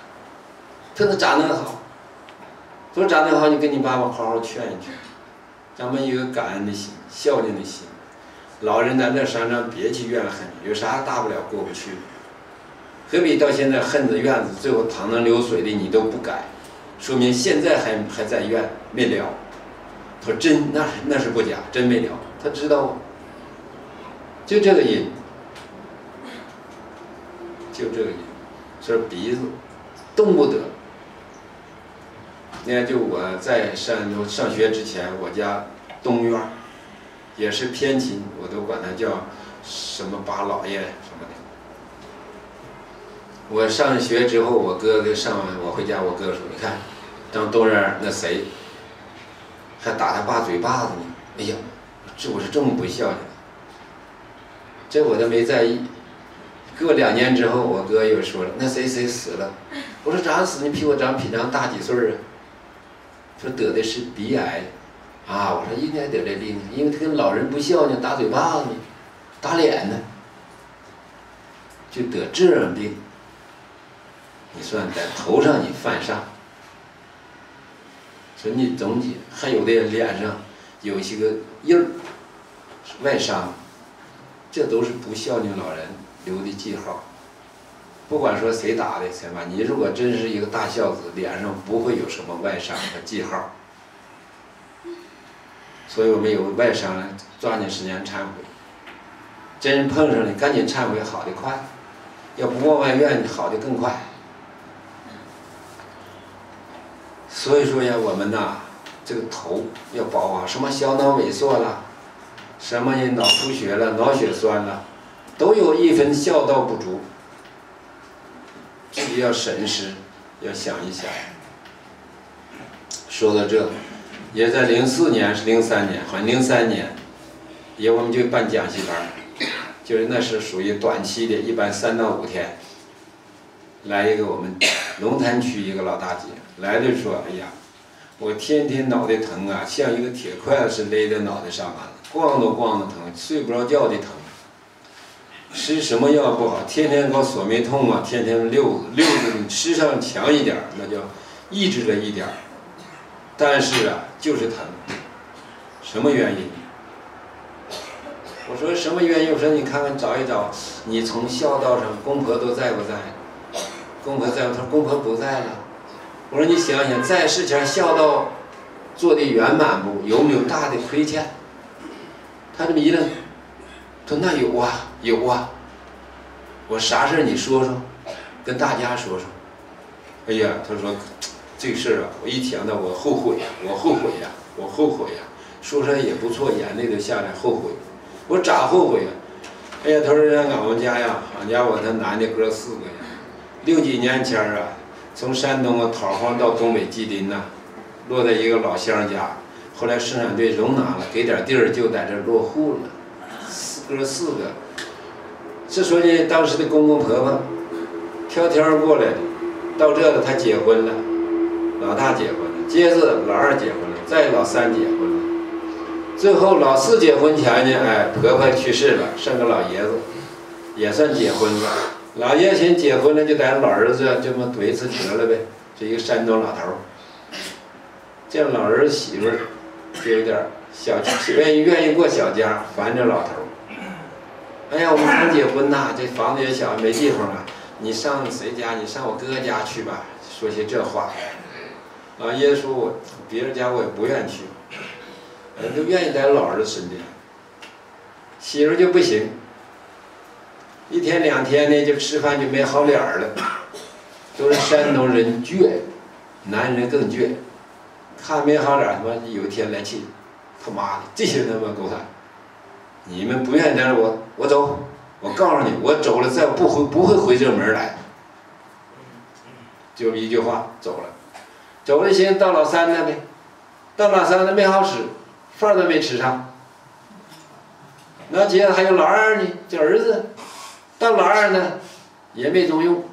他说咋弄好？他说咋弄好？你跟你爸爸好好劝一劝。 咱们有个感恩的心，孝敬的心。老人在那山上别去怨恨，有啥大不了过不去？何必到现在恨着怨子，最后淌能流水的你都不改，说明现在还还在怨没了。他说真那是那是不假，真没了。他知道啊，就这个因，就这个因，说鼻子动不得。你看，就我在山东上学之前，我家东院也是偏亲，我都管他叫什么八老爷什么的。我上学之后，我哥哥上完，我回家，我哥说：“你看，当东院那谁，还打他爸嘴巴子呢。”哎呀，这我是这么不孝敬的，这我都没在意。过两年之后，我哥又说了：“那谁谁死了。”我说：“咋死？你比我长比长大几岁啊？”说得的是鼻癌。啊，我说应该得这病，因为他跟老人不孝敬，打嘴巴子呢，打脸呢，就得这样病。你算在头上你犯上，说你总体还有的人脸上有些个印儿，外伤，这都是不孝敬老人留的记号。不管说谁打的，行吧？你如果真是一个大孝子，脸上不会有什么外伤和记号。所以我们有外伤，抓紧时间忏悔。真碰上了，赶紧忏悔，好的快；要不往外院，你好的更快。所以说呀，我们呐，这个头要保护好，什么小脑萎缩了，什么脑出血了、脑血栓了，都有一分孝道不足，自己要审视，要想一想。说到这。也在零四年是零三年，好像零三年，也我们就办讲习班，就是那是属于短期的，一般三到五天。来一个我们龙潭区一个老大姐来了说：“哎呀，我天天脑袋疼啊，像一个铁筷子是勒在脑袋上啊，咣都咣的疼，睡不着觉的疼。吃什么药不好，天天搞索梅痛啊，天天溜子溜子，你吃上强一点，那叫抑制了一点。”但是啊，就是疼，什么原因？我说什么原因？我说你看看找一找，你从孝道上，公婆都在不在？公婆在，他说公婆不在了。我说你想想，在世前孝道做的圆满不？有没有大的亏欠？他这么一愣，说那有啊，有啊。我啥事你说说，跟大家说说。哎呀，他说。这个事儿啊，我一想到我后悔呀，我后悔呀，我后悔呀，说出来也不错，眼泪都下来，后悔。我咋后悔呀？哎呀，他说俺们家呀，俺家我那男的哥四个呀，六几年前啊，从山东啊讨荒到东北吉林呐，落在一个老乡家，后来生产队容纳了，给点地儿就在这落户了，四哥四个。这说呢，当时的公公婆婆挑挑过来的，到这了他结婚了。老大结婚了，接着老二结婚了，再老三结婚了，最后老四结婚前呢，哎，婆婆去世了，剩个老爷子，也算结婚了。老爷先结婚了，就在老儿子这么怼死得了呗，是一个山东老头儿。这老儿子媳妇儿就有点小，愿意愿意过小家，烦这老头儿。哎呀，我们刚结婚呐，这房子也小，没地方啊，你上谁家？你上我哥家去吧，说些这话。老爷子说我别人家我也不愿意去，人都愿意在老儿子身边。媳妇就不行，一天两天呢就吃饭就没好脸儿了，都是山东人倔，男人更倔，看没好脸儿，他妈有一天来气，他妈的这些他妈狗蛋，你们不愿意在这我我走，我告诉你，我走了再不回不会回这门来，就一句话走了。走了行，到老三那边，到老三那没好使，饭都没吃上。那接着还有老二呢，这儿子，到老二呢也没中用，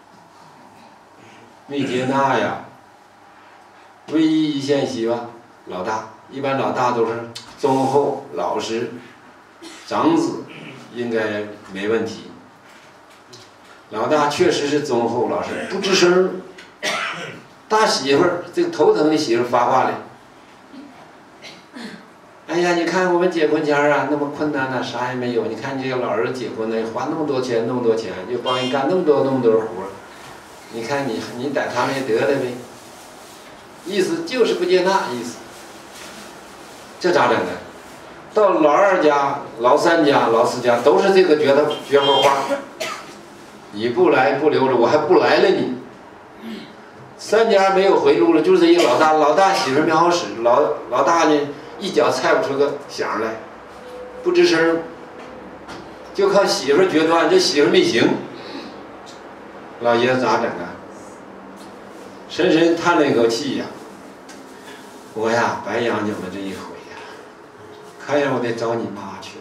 没接纳呀。唯一一线希望，老大，一般老大都是忠厚老实，长子应该没问题。老大确实是忠厚老实，不吱声。大媳妇儿，这个头疼的媳妇儿发话了， 哎呀，你看我们结婚前啊，那么困难呐、啊，啥也没有。你看这个老儿子结婚呢，花那么多钱，那么多钱，又帮人干那么多那么多活儿。你看你你逮他们也得了呗。意思就是不接纳意思。这咋整呢？到老二家、老三家、老四家都是这个绝的绝活话。你不来不留着，我还不来了你。三家没有回路了，就是一个老大，老大媳妇没好使，老老大呢一脚踩不出个响来，不吱声，就靠媳妇决断，这媳妇没行。老爷子咋整啊？深深叹了一口气呀，我呀白养你们这一回呀，看样我得找你妈去了。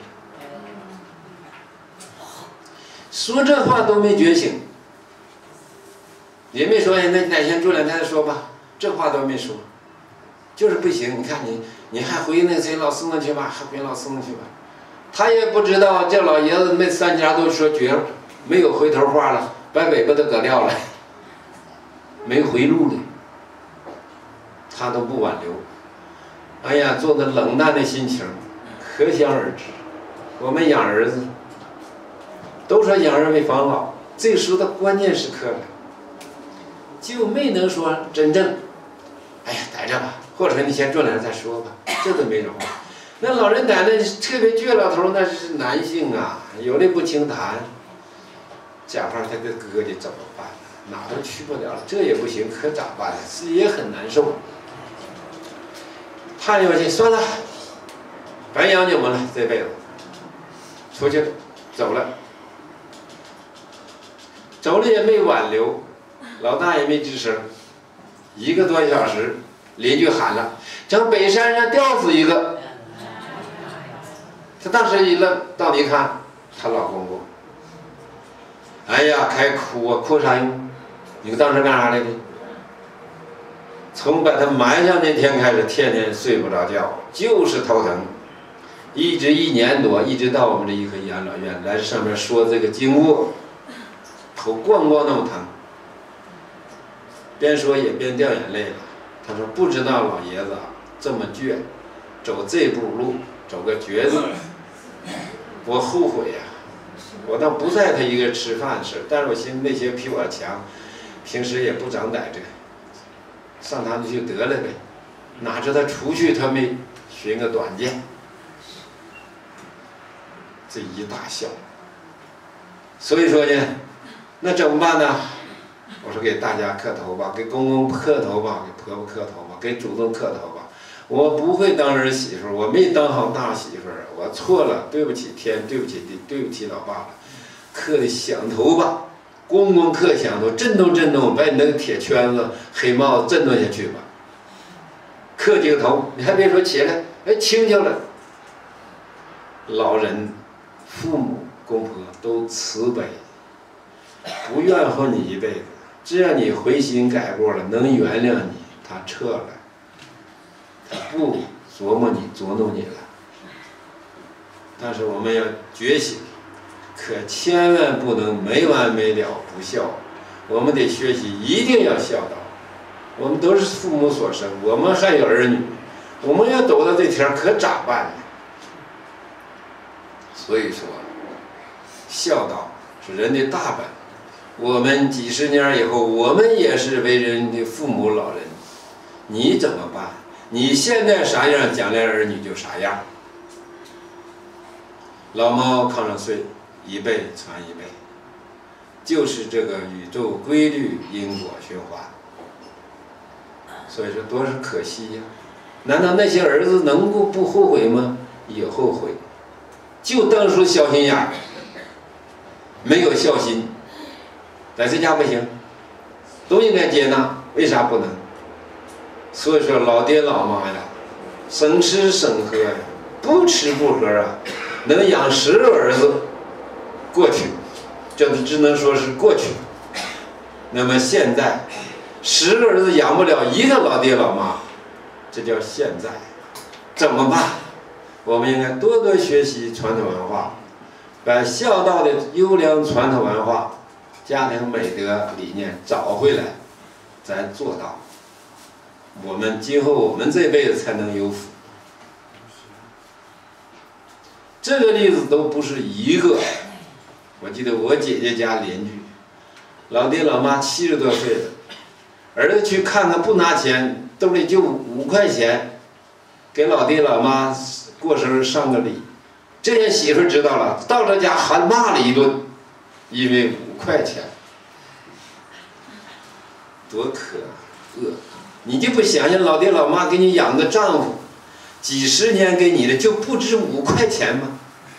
说这话都没觉醒，也没说哎，那哪天住两天再说吧，这话都没说，就是不行。你看你，你还回那谁老四那去吧，还回老四那去吧。他也不知道这老爷子那三家都说绝了，没有回头话了，把尾巴都割掉了，没回路了，他都不挽留。哎呀，做的冷淡的心情，可想而知。我们养儿子。都说养儿为防老，这时候的关键时刻了，就没能说真正，哎呀逮着吧，或者你先住两天再说吧，这都没有。那老人逮那特别倔老头，那是男性啊，有的不轻谈。假发他的哥的怎么办？哪都去不了了，这也不行，可咋办呀？自己也很难受。叹下去，算了，白养你们了，这辈子，出去走了。走了也没挽留，老大也没吱声。一个多小时，邻居喊了：“整北山上吊死一个。”她当时一愣，到底看她老公公。哎呀，开哭啊，哭啥用？你当时干啥来的？从把他埋下那天开始，天天睡不着觉，就是头疼，一直一年多，一直到我们这颐和养老院来上面说这个经过。头咣咣那么疼，边说也边掉眼泪了。他说：“不知道老爷子这么倔，走这步路，走个绝路，我后悔呀！我倒不在他一个吃饭的事，但是我寻思那些比我强，平时也不长逮着，上他们就得了呗。哪知道出去他没寻个短见，这一大笑。所以说呢。”那怎么办呢？我说给大家磕头吧，给公公磕头吧，给婆婆磕头吧，给祖宗磕头吧。我不会当儿媳妇，我没当好大媳妇，我错了，对不起天，对不起地，对不起老爸了。磕的响头吧，公公磕响头，震动震动，把你那个铁圈子、黑帽子震动下去吧。磕几个头，你还别说起来，哎，轻巧了。老人、父母、公婆都慈悲。不怨恨你一辈子，只要你回心改过了，能原谅你，他撤了，他不琢磨你、捉弄你了。但是我们要觉醒，可千万不能没完没了不孝。我们得学习，一定要孝道。我们都是父母所生，我们还有儿女，我们要走到这天，可咋办呢？所以说，孝道是人的大本。我们几十年以后，我们也是为人的父母老人，你怎么办？你现在啥样，将来儿女就啥样。老猫炕上睡，一辈传一辈，就是这个宇宙规律因果循环。所以说多是可惜呀！难道那些儿子能够不后悔吗？也后悔，就当初小心眼儿，没有孝心。在这家不行，都应该接纳，为啥不能？所以说老爹老妈呀，省吃省喝呀，不吃不喝啊，能养十个儿子，过去，这只能说是过去。那么现在，十个儿子养不了一个老爹老妈，这叫现在，怎么办？我们应该多多学习传统文化，把孝道的优良传统文化。家庭美德理念找回来，咱做到，我们今后我们这辈子才能有福。 这个例子都不是一个。我记得我姐姐家邻居，老爹老妈七十多岁了，儿子去看看不拿钱，兜里就五块钱，给老爹老妈过生日上个礼。这些媳妇知道了，到这家还骂了一顿，因为五块钱，多可恶！你就不想想老爹老妈给你养个丈夫，几十年给你的就不值五块钱吗？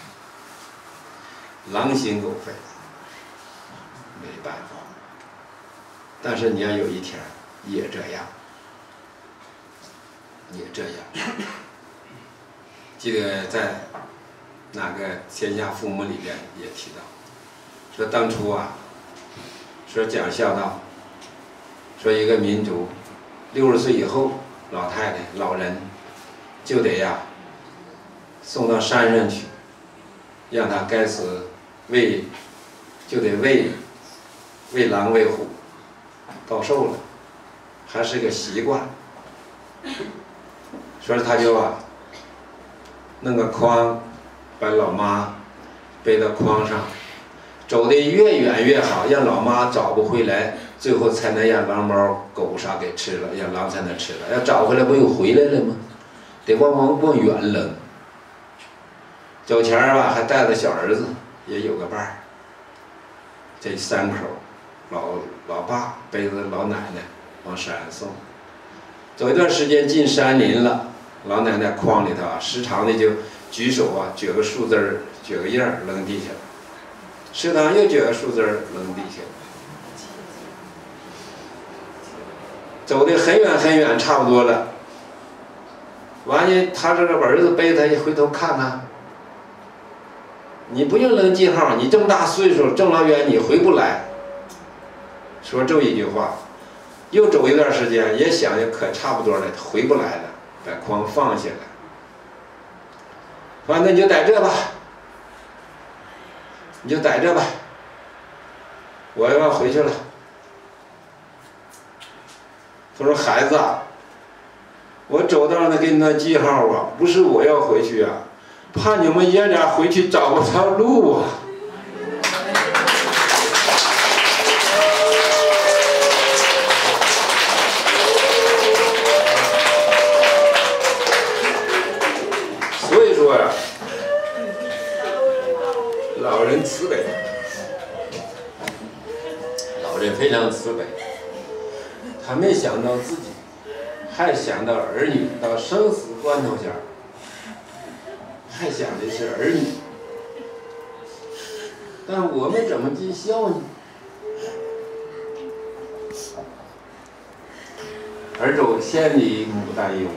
狼心狗肺，没办法。但是你要有一天也这样，也这样。记得在那个《天下父母》里边也提到，说当初啊，说讲孝道，说一个民族六十岁以后，老太太、老人就得呀送到山上去，让他该死喂，就得喂喂狼喂虎，到寿了，还是个习惯。所以他就啊弄个筐，把老妈背到筐上，走得越远越好，让老妈找不回来，最后才能让狼猫狗啥给吃了，让狼才能吃了。要找回来不又回来了吗？得往往往远扔。走前儿吧，还带着小儿子，也有个伴儿。这三口，老老爸背着老奶奶往山上送。走一段时间进山林了，老奶奶筐里头啊，时常的就举手啊，举个树枝儿，举个叶儿扔地下了，时常又举个树枝儿扔地下了。走的很远很远，差不多了。完了，他这个儿子背他一回头看看，你不用扔记号，你这么大岁数，这么远你回不来。说这一句话，又走一段时间，也想着可差不多了，回不来了，把筐放下来。反正你就在这吧，你就在这吧，我要回去了。他说：“孩子啊，我走到那给你那记号啊，不是我要回去啊，怕你们爷俩回去找不着路啊。”所以说呀，老人慈悲，老人非常慈悲。他没想到自己，还想到儿女，到生死关头前，还想的是儿女。但我们怎么尽孝呢？儿走千里母担忧，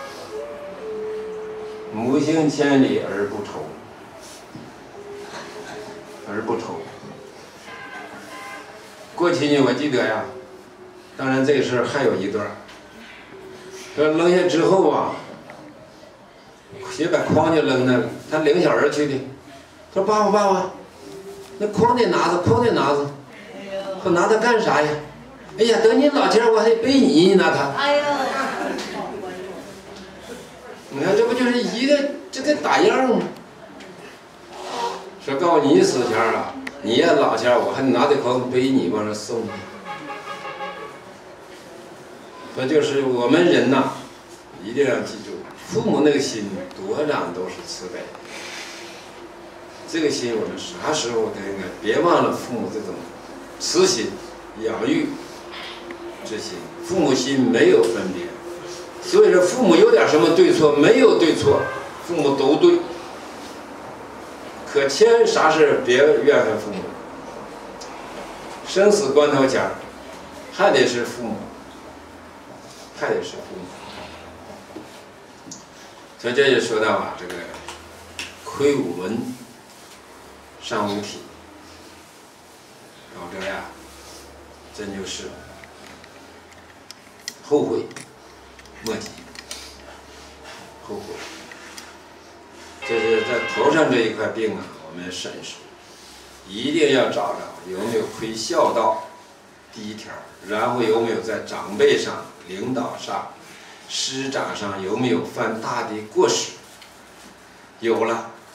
母行千里儿不愁，儿不愁。过去呢，我记得呀。当然，这个事儿还有一段。说扔下之后啊，也把筐就扔那了。他领小儿去的，他说：“爸爸，爸爸，那筐得拿着，筐得拿着。”说：“拿它干啥呀？”“哎呀，等你老前我还背你，你拿它。”哎呦！你看，这不就是一个这个打样吗？说告诉你死前了，你也老前我还拿着筐背你往这送你。那就是我们人呐，一定要记住，父母那个心多长都是慈悲。这个心我们啥时候都应该别忘了父母这种慈心、养育之心。父母心没有分别，所以说父母有点什么对错，没有对错，父母都对。可千啥事别怨恨父母，生死关头前还得是父母。还得是父母，所以这就说到啊，这个魁梧文，尚无体，搞这呀，真就是后悔莫及，后悔。这是在头上这一块病啊，我们审视，一定要找着有没有亏孝道，第一条，然后有没有在长辈上。领导上、师长上有没有犯大的过失？有了，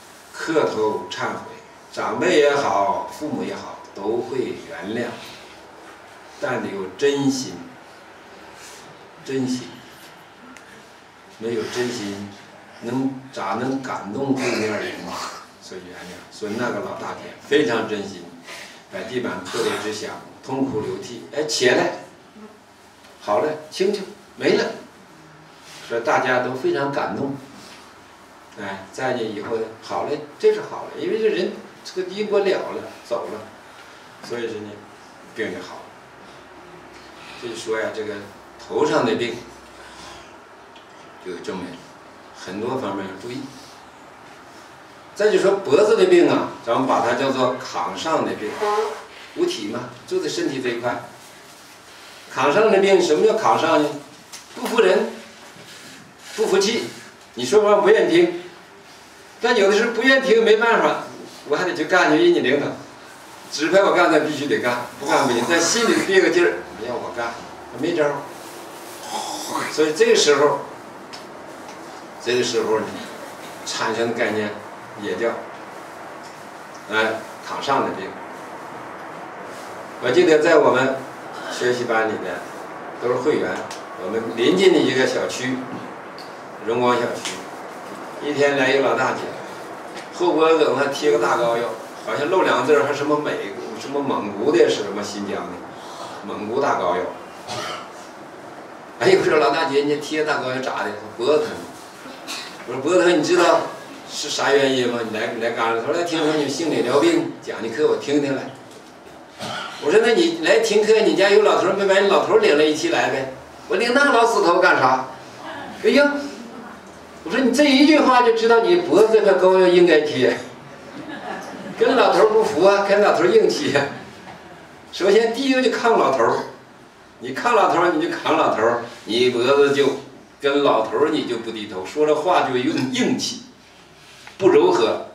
磕头忏悔，长辈也好，父母也好，都会原谅，但得有真心。真心，没有真心，能咋能感动对面人呢？所以原谅，说那个老大姐非常真心，把地板破裂之响，痛哭流涕，哎，起来，好了，清清没了，说大家都非常感动。哎，再见以后呢，好了，这是好了，因为这人这个因果了了，走了，所以说呢，病就好了。所以说呀，这个头上的病就有这么很多方面要注意。再就说脖子的病啊，咱们把它叫做扛上的病，五体嘛，就在身体这一块。扛上的病，什么叫扛上呢？不服人，不服气，你说话不愿听。但有的时候不愿听，没办法，我还得去干去，人家领导指派我干，那必须得干，不干不行。在心里憋个劲儿，不要我干，没招。所以这个时候，这个时候呢，产生的概念也叫，哎，扛上的病。我记得在我们学习班里面，都是会员，我们临近的一个小区，荣光小区，一天来一个老大姐，后脖梗上贴个大膏药，好像露两字，还什么美什么蒙古的，是什么新疆的蒙古大膏药。哎呦，我说老大姐，你贴大膏药咋的？脖子疼。我说脖子疼，你知道是啥原因吗？你来你来干了？他说来听说你心理疗病讲的课，我听听来。我说那你来听课，你家有老头没把你老头领了一起来呗？我领那个老死头干啥？哎呀，我说你这一句话就知道你脖子这个膏药应该贴，跟老头不服啊，跟老头硬气呀。首先第一个就抗老头，你抗老头你就扛老头，你脖子就跟老头你就不低头，说了话就用硬气，不柔和。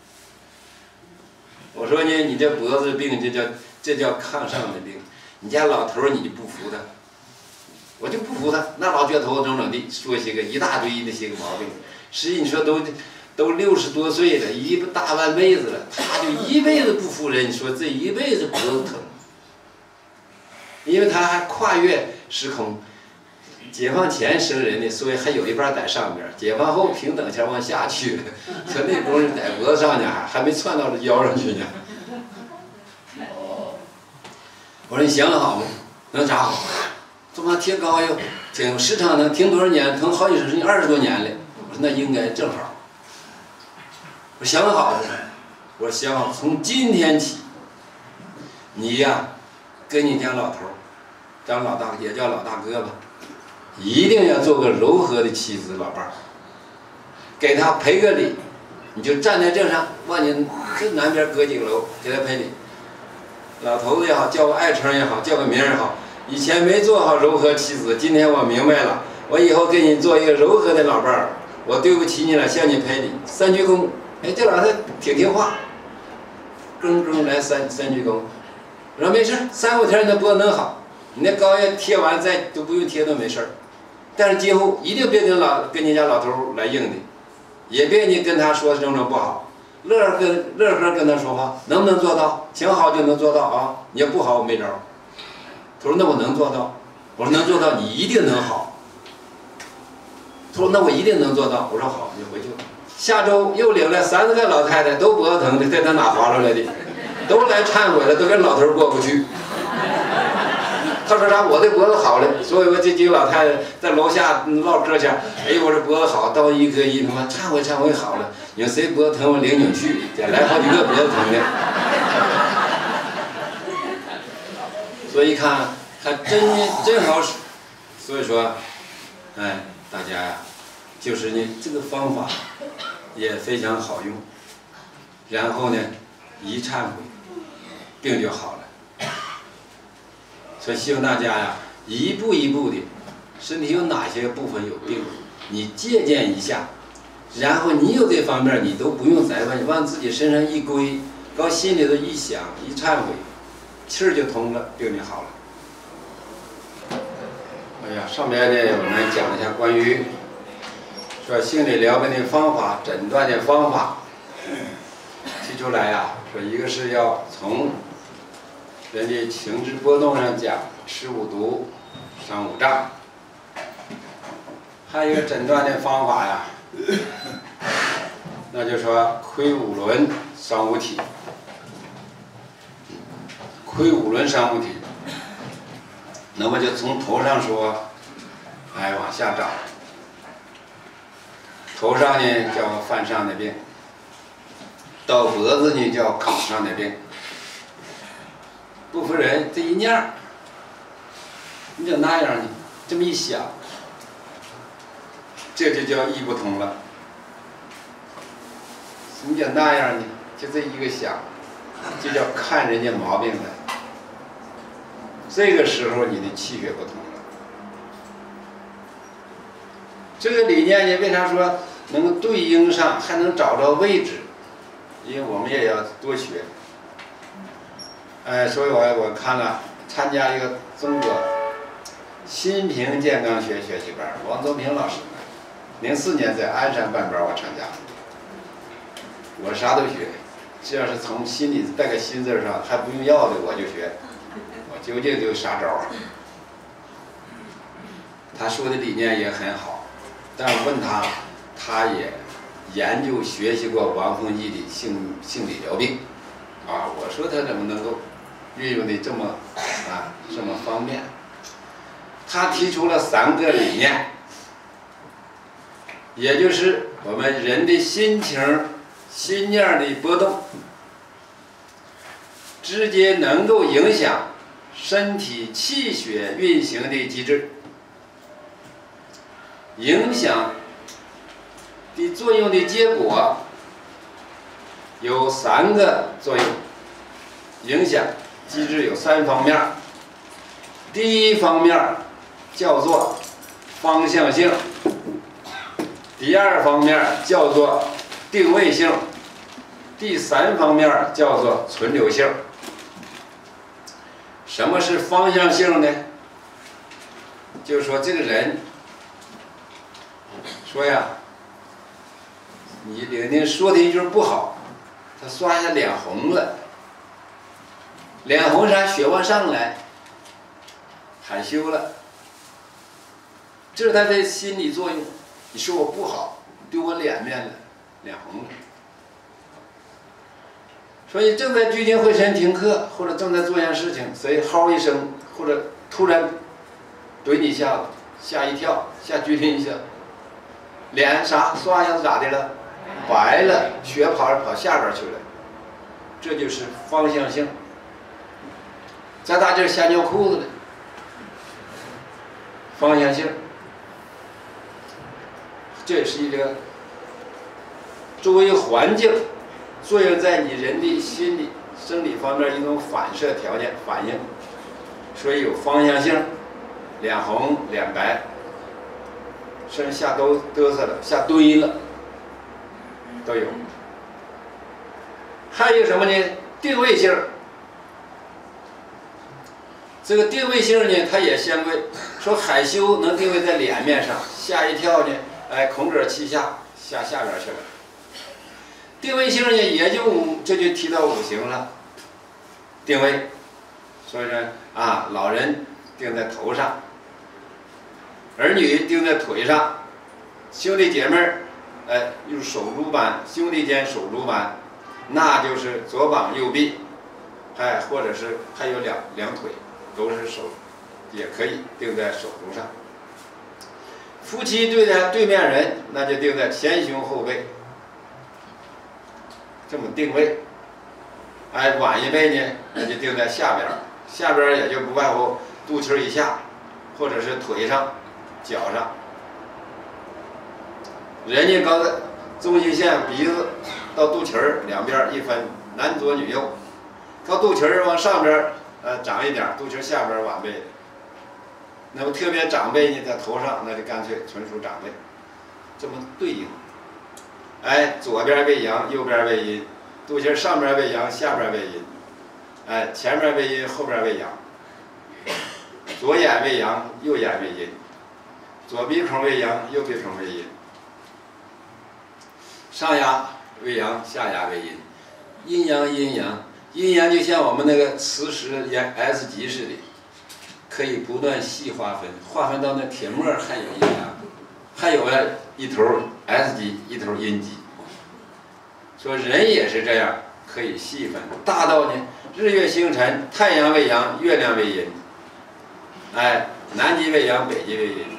我说呢，你这脖子病这叫这叫抗上的病，你家老头你就不服他，我就不服他，那老撅头整整的说些个一大堆的些个毛病，实际你说都都六十多岁了，一大半辈子了，他就一辈子不服人，说这一辈子脖子疼，因为他还跨越时空。解放前生人的，所以还有一半在上边；解放后平等线往下去了，说那功夫在脖子上呢，还没窜到这腰上去呢。我说你想好吗？能咋好？这妈贴膏药，挺时常能停多少年？疼好几十年，二十多年了。我说那应该正好。我想好了，我想好从今天起，你呀，跟你家老头，叫老大也叫老大哥吧。一定要做个柔和的妻子老伴儿，给他赔个礼，你就站在这上，往你这南边隔几个楼，给他赔礼。老头子也好，叫个爱称也好，叫个名也好，以前没做好柔和妻子，今天我明白了，我以后给你做一个柔和的老伴儿，我对不起你了，向你赔礼，三鞠躬。哎，这老太挺听话，铮铮来三三鞠躬。我说没事，三五天你的脖子能好，你那膏药贴完再都不用贴都没事儿。但是今后一定别跟老跟你家老头来硬的，也别你跟他说整整不好，乐呵跟乐呵跟他说话，能不能做到？挺好就能做到啊，你要不好我没招。他说那我能做到，我说能做到，你一定能好。他说那我一定能做到，我说好，你回去。下周又领了三个老太太，都脖子疼的，在他哪划出来的，都来忏悔了，都跟老头过不去。他说啥？我的脖子好了，所以我这几个老太太在楼下唠嗑去。哎呦，我这脖子好，到一个一他妈忏悔忏悔好了。你说谁脖子疼，我领你去，来好几个脖子疼的。所以一看，还真真好使。所以说，哎，大家呀，就是呢，这个方法也非常好用。然后呢，一忏悔，病就好了。所以希望大家呀，一步一步的，身体有哪些部分有病，你借鉴一下，然后你有这方面，你都不用再问，往自己身上一归，到心里头一想，一忏悔，气儿就通了，病就好了。哎呀，上面呢，我们讲一下关于说心理疗病的方法、诊断的方法。 出来呀、啊，说一个是要从人的情志波动上讲，吃五毒，伤五脏。还有一个诊断的方法呀，那就说亏五轮，伤五体。亏五轮伤五体，那么就从头上说，哎，往下找。头上呢叫犯上的病，到脖子呢叫口上的病。不服人这一念儿，你就那样呢，这么一想，这就叫意不通了。你就那样呢，就这一个想，就叫看人家毛病了。这个时候你的气血不通了。这个理念呢，为啥说能够对应上，还能找着位置？因为我们也要多学。哎，所以我我看了参加一个中国新平健康学学习班，王宗平老师的，零四年在鞍山办班，我参加。我啥都学，只要是从心里带个心字上，还不用药的我就学。我究竟就啥招儿？他说的理念也很好，但我问他，他也研究学习过王凤仪的性性理疗病，啊，我说他怎么能够运用的这么啊这么方便？他提出了三个理念，也就是我们人的心情、心念的波动，直接能够影响身体气血运行的机制，影响的作用的结果有三个作用，影响机制有三方面。第一方面叫做方向性，第二方面叫做定位性，第三方面叫做存留性。什么是方向性呢？就是说这个人说呀，你玲玲说的一句不好，他刷一下脸红了，脸红啥？血往上来，害羞了，这是他的心理作用。你说我不好，丢我脸面了，脸红了。所以正在聚精会神听课，或者正在做件事情，谁吼一声，或者突然怼你一下子，吓一跳，吓拘灵一下，脸啥刷一下子咋的了？白了，血跑跑下边去了，这就是方向性。再大劲吓尿裤子了，方向性。这也是一个作为环境作用在你人的心理、生理方面一种反射条件反应，所以有方向性，脸红、脸白，甚至吓都嘚瑟了、吓堆了，都有。还有什么呢？定位性。这个定位性呢，它也相对说害羞能定位在脸面上，吓一跳呢，哎，空者气下，下下边去了。定位性呢，也就五，这就提到五行了。定位，所以说啊，老人定在头上，儿女定在腿上，兄弟姐妹儿，哎，用手足班，兄弟间手足班，那就是左膀右臂，哎，或者是还有两两腿，都是手，也可以定在手足上。夫妻对待对面人，那就定在前胸后背。这么定位，哎，晚一辈呢，那就定在下边，下边也就不外乎肚脐以下，或者是腿上、脚上。人家高的中心线鼻子到肚脐儿两边一分，男左女右，靠肚脐儿往上边呃长一点，肚脐下边晚辈的。那么特别长辈呢，在头上，那就干脆纯属长辈，这么对应。哎，左边为阳，右边为阴，肚脐上边为阳，下边为阴，哎，前边为阴，后边为阳，左眼为阳，右眼为阴，左鼻孔为阳，右鼻孔为阴，上牙为阳，下牙为阴， 阴阳阴阳，阴阳就像我们那个磁石沿 S 极似的，可以不断细划分，划分到那铁末还有阴阳，还有了一头 S 极，一头阴极。说人也是这样，可以细分，大到呢日月星辰，太阳为阳，月亮为阴，哎，南极为阳，北极为阴。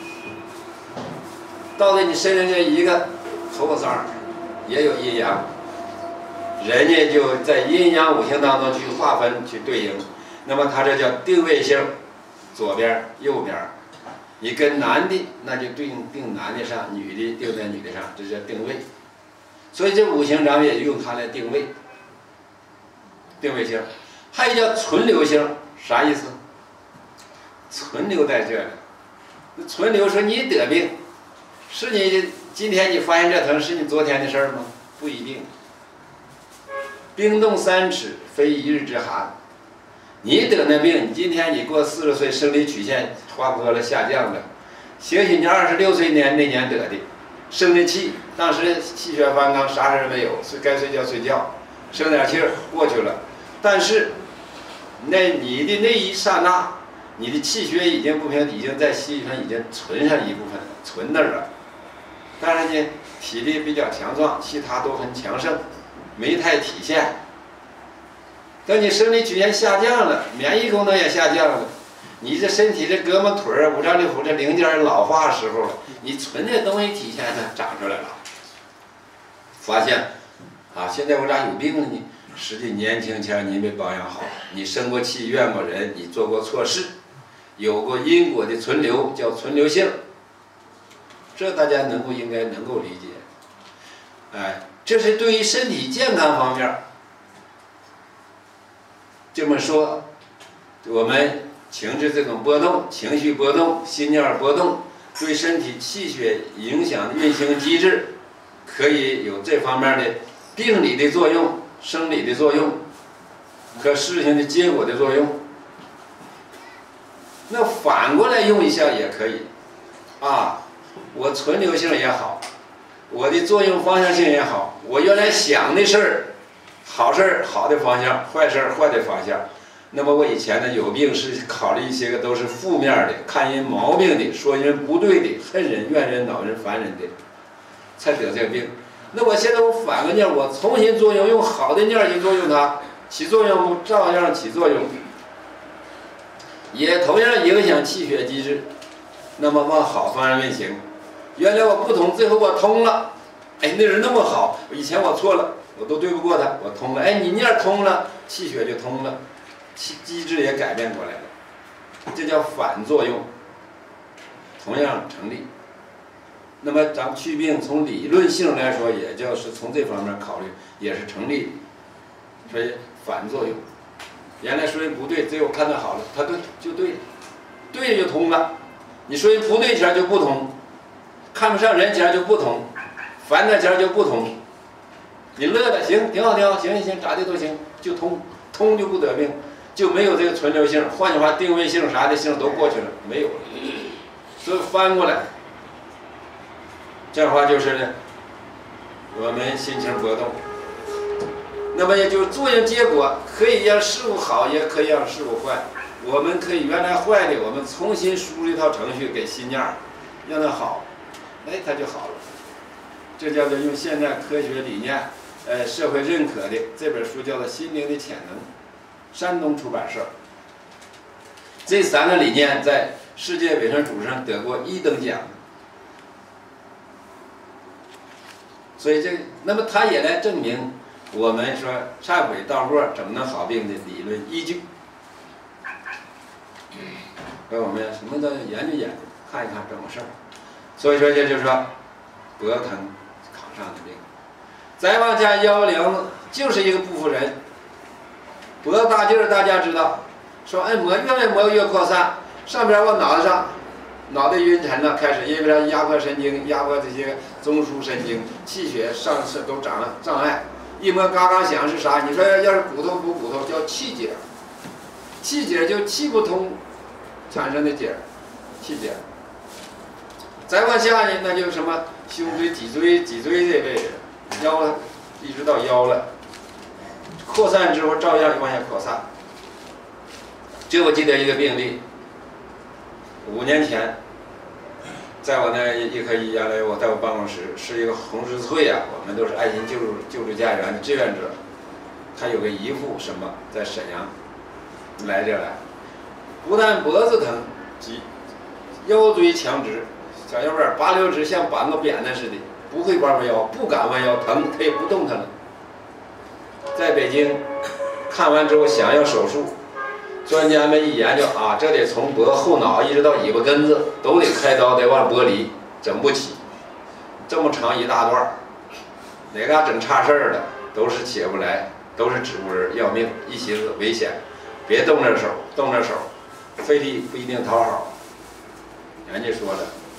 到了你身上这一个头发丝也有阴阳，人家就在阴阳五行当中去划分去对应，那么它这叫定位性，左边右边，你跟男的那就对应定男的上，女的定在女的上，这叫定位。所以这五行咱们也用它来定位，定位性，还有叫存留性，啥意思？存留在这里，存留说你得病，是你今天你发现这疼是你昨天的事儿吗？不一定。冰冻三尺，非一日之寒。你得那病，你今天你过四十岁，生理曲线滑坡了，下降了。兴许你二十六岁年那年得的，生的气，当时气血翻刚，啥事儿没有，睡该睡觉睡觉，生点气儿过去了。但是，那你的那一刹那，你的气血已经不平，已经在细胞上已经存上一部分，存那儿了。但是呢，体力比较强壮，其他都很强盛，没太体现。等你生理曲线下降了，免疫功能也下降了，你这身体这胳膊腿儿、五脏六腑这零件老化时候了，你存的东西体现呢长出来了。发现啊，现在我咋有病了呢？实际年轻前你没保养好，你生过气、怨过人，你做过错事，有过因果的存留，叫存留性。这大家能够应该能够理解。哎，这是对于身体健康方面。这么说，我们情志这种波动、情绪波动、心念波动，对身体气血影响运行机制，可以有这方面的病理的作用、生理的作用和事情的结果的作用。那反过来用一下也可以，啊，我存留性也好，我的作用方向性也好，我原来想的事儿。好事儿好的方向，坏事儿坏的方向。那么我以前呢有病是考虑一些个都是负面的，看人毛病的，说人不对的，恨人、怨人、恼人、烦人的，才得这个病。那我现在我反个念，我重新作用，用好的念去作用它，起作用不照样起作用，也同样影响气血机制。那么往好方向运行。原来我不通，最后我通了。哎，那人那么好，以前我错了。我都对不过他，我通了。哎，你念通了，气血就通了，气机制也改变过来了，这叫反作用，同样成立。那么咱们祛病从理论性来说，也就是从这方面考虑，也是成立的。所以反作用，原来说人不对，最后看到好了，他对就对了，对就通了。你说人不对前就不通，看不上人前就不通，烦他前就不通。你乐的行，挺好挺好，行行行，咋的都行，就通通就不得病，就没有这个存留性。换句话，定位性啥的性都过去了，没有了。所以翻过来，这样的话就是呢，我们心情波动。那么也就是作用结果，可以让事物好，也可以让事物坏。我们可以原来坏的，我们重新输入一套程序给心念儿，让它好，哎，它就好了。这叫做用现代科学理念。呃，社会认可的这本书叫做《心灵的潜能》，山东出版社。这三个理念在世界卫生组织上得过一等奖，所以这那么它也来证明我们说忏悔道过怎么能好病的理论依据。所以我们什么都研究研究，看一看怎么事儿。所以说这就是说脖疼扛上的病。再往下幺零就是一个不服人，脖子大劲儿，大家知道，说哎磨越磨越扩散，上边我脑袋上，脑袋晕沉了，开始因为它压迫神经，压迫这些中枢神经，气血上是都长了障碍，一摸嘎嘎响是啥？你说要是骨头补骨头叫气结，气结就气不通产生的结，气结。再往下呢，那就是什么胸椎、脊椎、脊椎这位置。腰了，一直到腰了， 扩散之后照样往下扩散。就我记得一个病例，五年前，在我那医科医院里，我在我办公室是一个红十字会啊，我们都是爱心救助救助家园的志愿者。他有个姨父什么在沈阳来这来，不但脖子疼，脊腰椎强直，小腰板八溜直，像板子扁的似的，不会弯弯腰，不敢弯腰，疼他也不动弹了。在北京看完之后想要手术，专家们一研究啊，这得从脖后脑一直到尾巴根子都得开刀，得往剥离，整不起，这么长一大段，哪嘎整差事儿了，都是起不来，都是植物人，要命，一寻思危险，别动这手，动这手，费力不一定讨好。人家说了，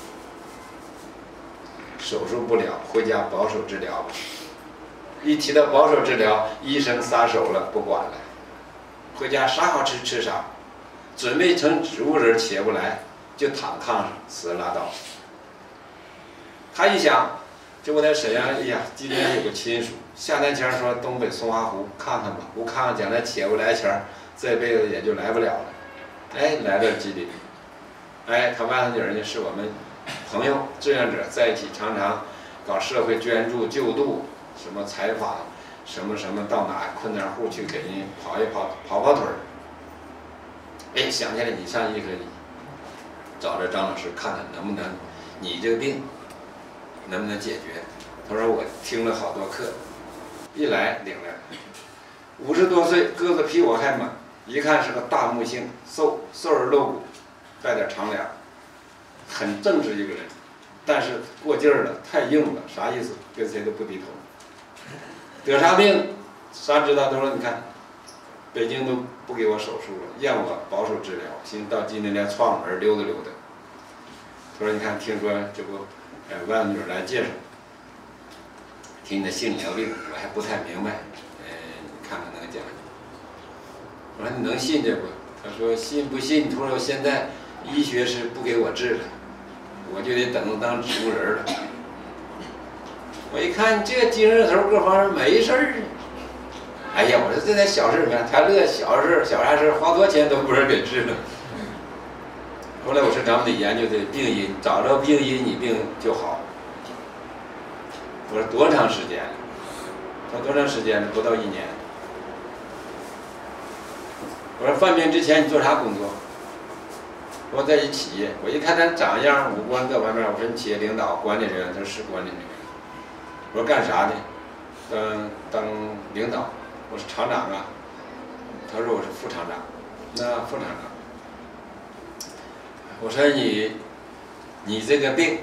手术不了，回家保守治疗吧。一提到保守治疗，医生撒手了，不管了，回家啥好吃吃啥，准备成植物人起不来，就躺炕上死了拉倒。他一想，就我在沈阳，哎呀，今天有个亲属，下南前说东北松花湖看看吧，不看看将来起不来前，这辈子也就来不了了。哎，来到吉林，哎，他外甥女儿呢是我们朋友志愿者，在一起常常搞社会捐助救助，什么采访，什么什么到哪困难户去给人跑一跑跑跑腿儿。哎，想起来你上医科里找着张老师看看能不能你这个病能不能解决。他说我听了好多课，一来领来，五十多岁，个子比我还猛，一看是个大木星，瘦瘦而露骨，带点长脸，很正直一个人，但是过劲儿了，太硬了，啥意思？跟谁都不低头。得啥病？啥知道？他说你看，北京都不给我手术了，让我保守治疗，现在到今天连窗门溜达溜达。他说你看，听说这不，呃，外甥女儿来介绍，听你的性疗病，我还不太明白，呃，你看看能讲。我说你能信这不？他说信不信？他说我现在医学是不给我治了，我就得等当植物人了。我一看这精神头各方面没事儿，哎呀，我说这点小事儿，你看他乐小事小啥事儿，花多钱都不是给治了。后来我说咱们得研究这病因，找着病因你病就好。我说多长时间？他说多长时间了？不到一年。我说犯病之前你做啥工作？我在一企业，我一看他长相、五官各方面，我说你企业领导、管理人员，他说是管理人员。我说干啥的？当当领导。我说厂长啊。他说我是副厂长。那副厂长。我说你，你这个病，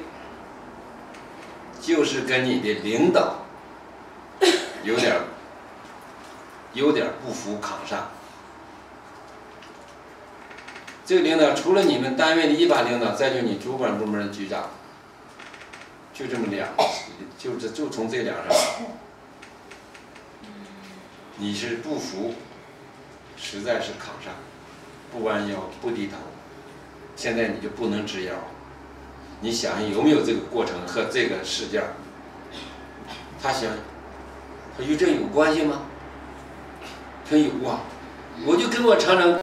就是跟你的领导有点有点不服扛上。这个领导除了你们单位的一般领导，再就你主管部门的局长，就这么两，就这就从这两上，你是不服，实在是扛上，不弯腰不低头，现在你就不能直腰。你想想有没有这个过程和这个事件？他想，他与这有关系吗？他有啊，我就跟我厂长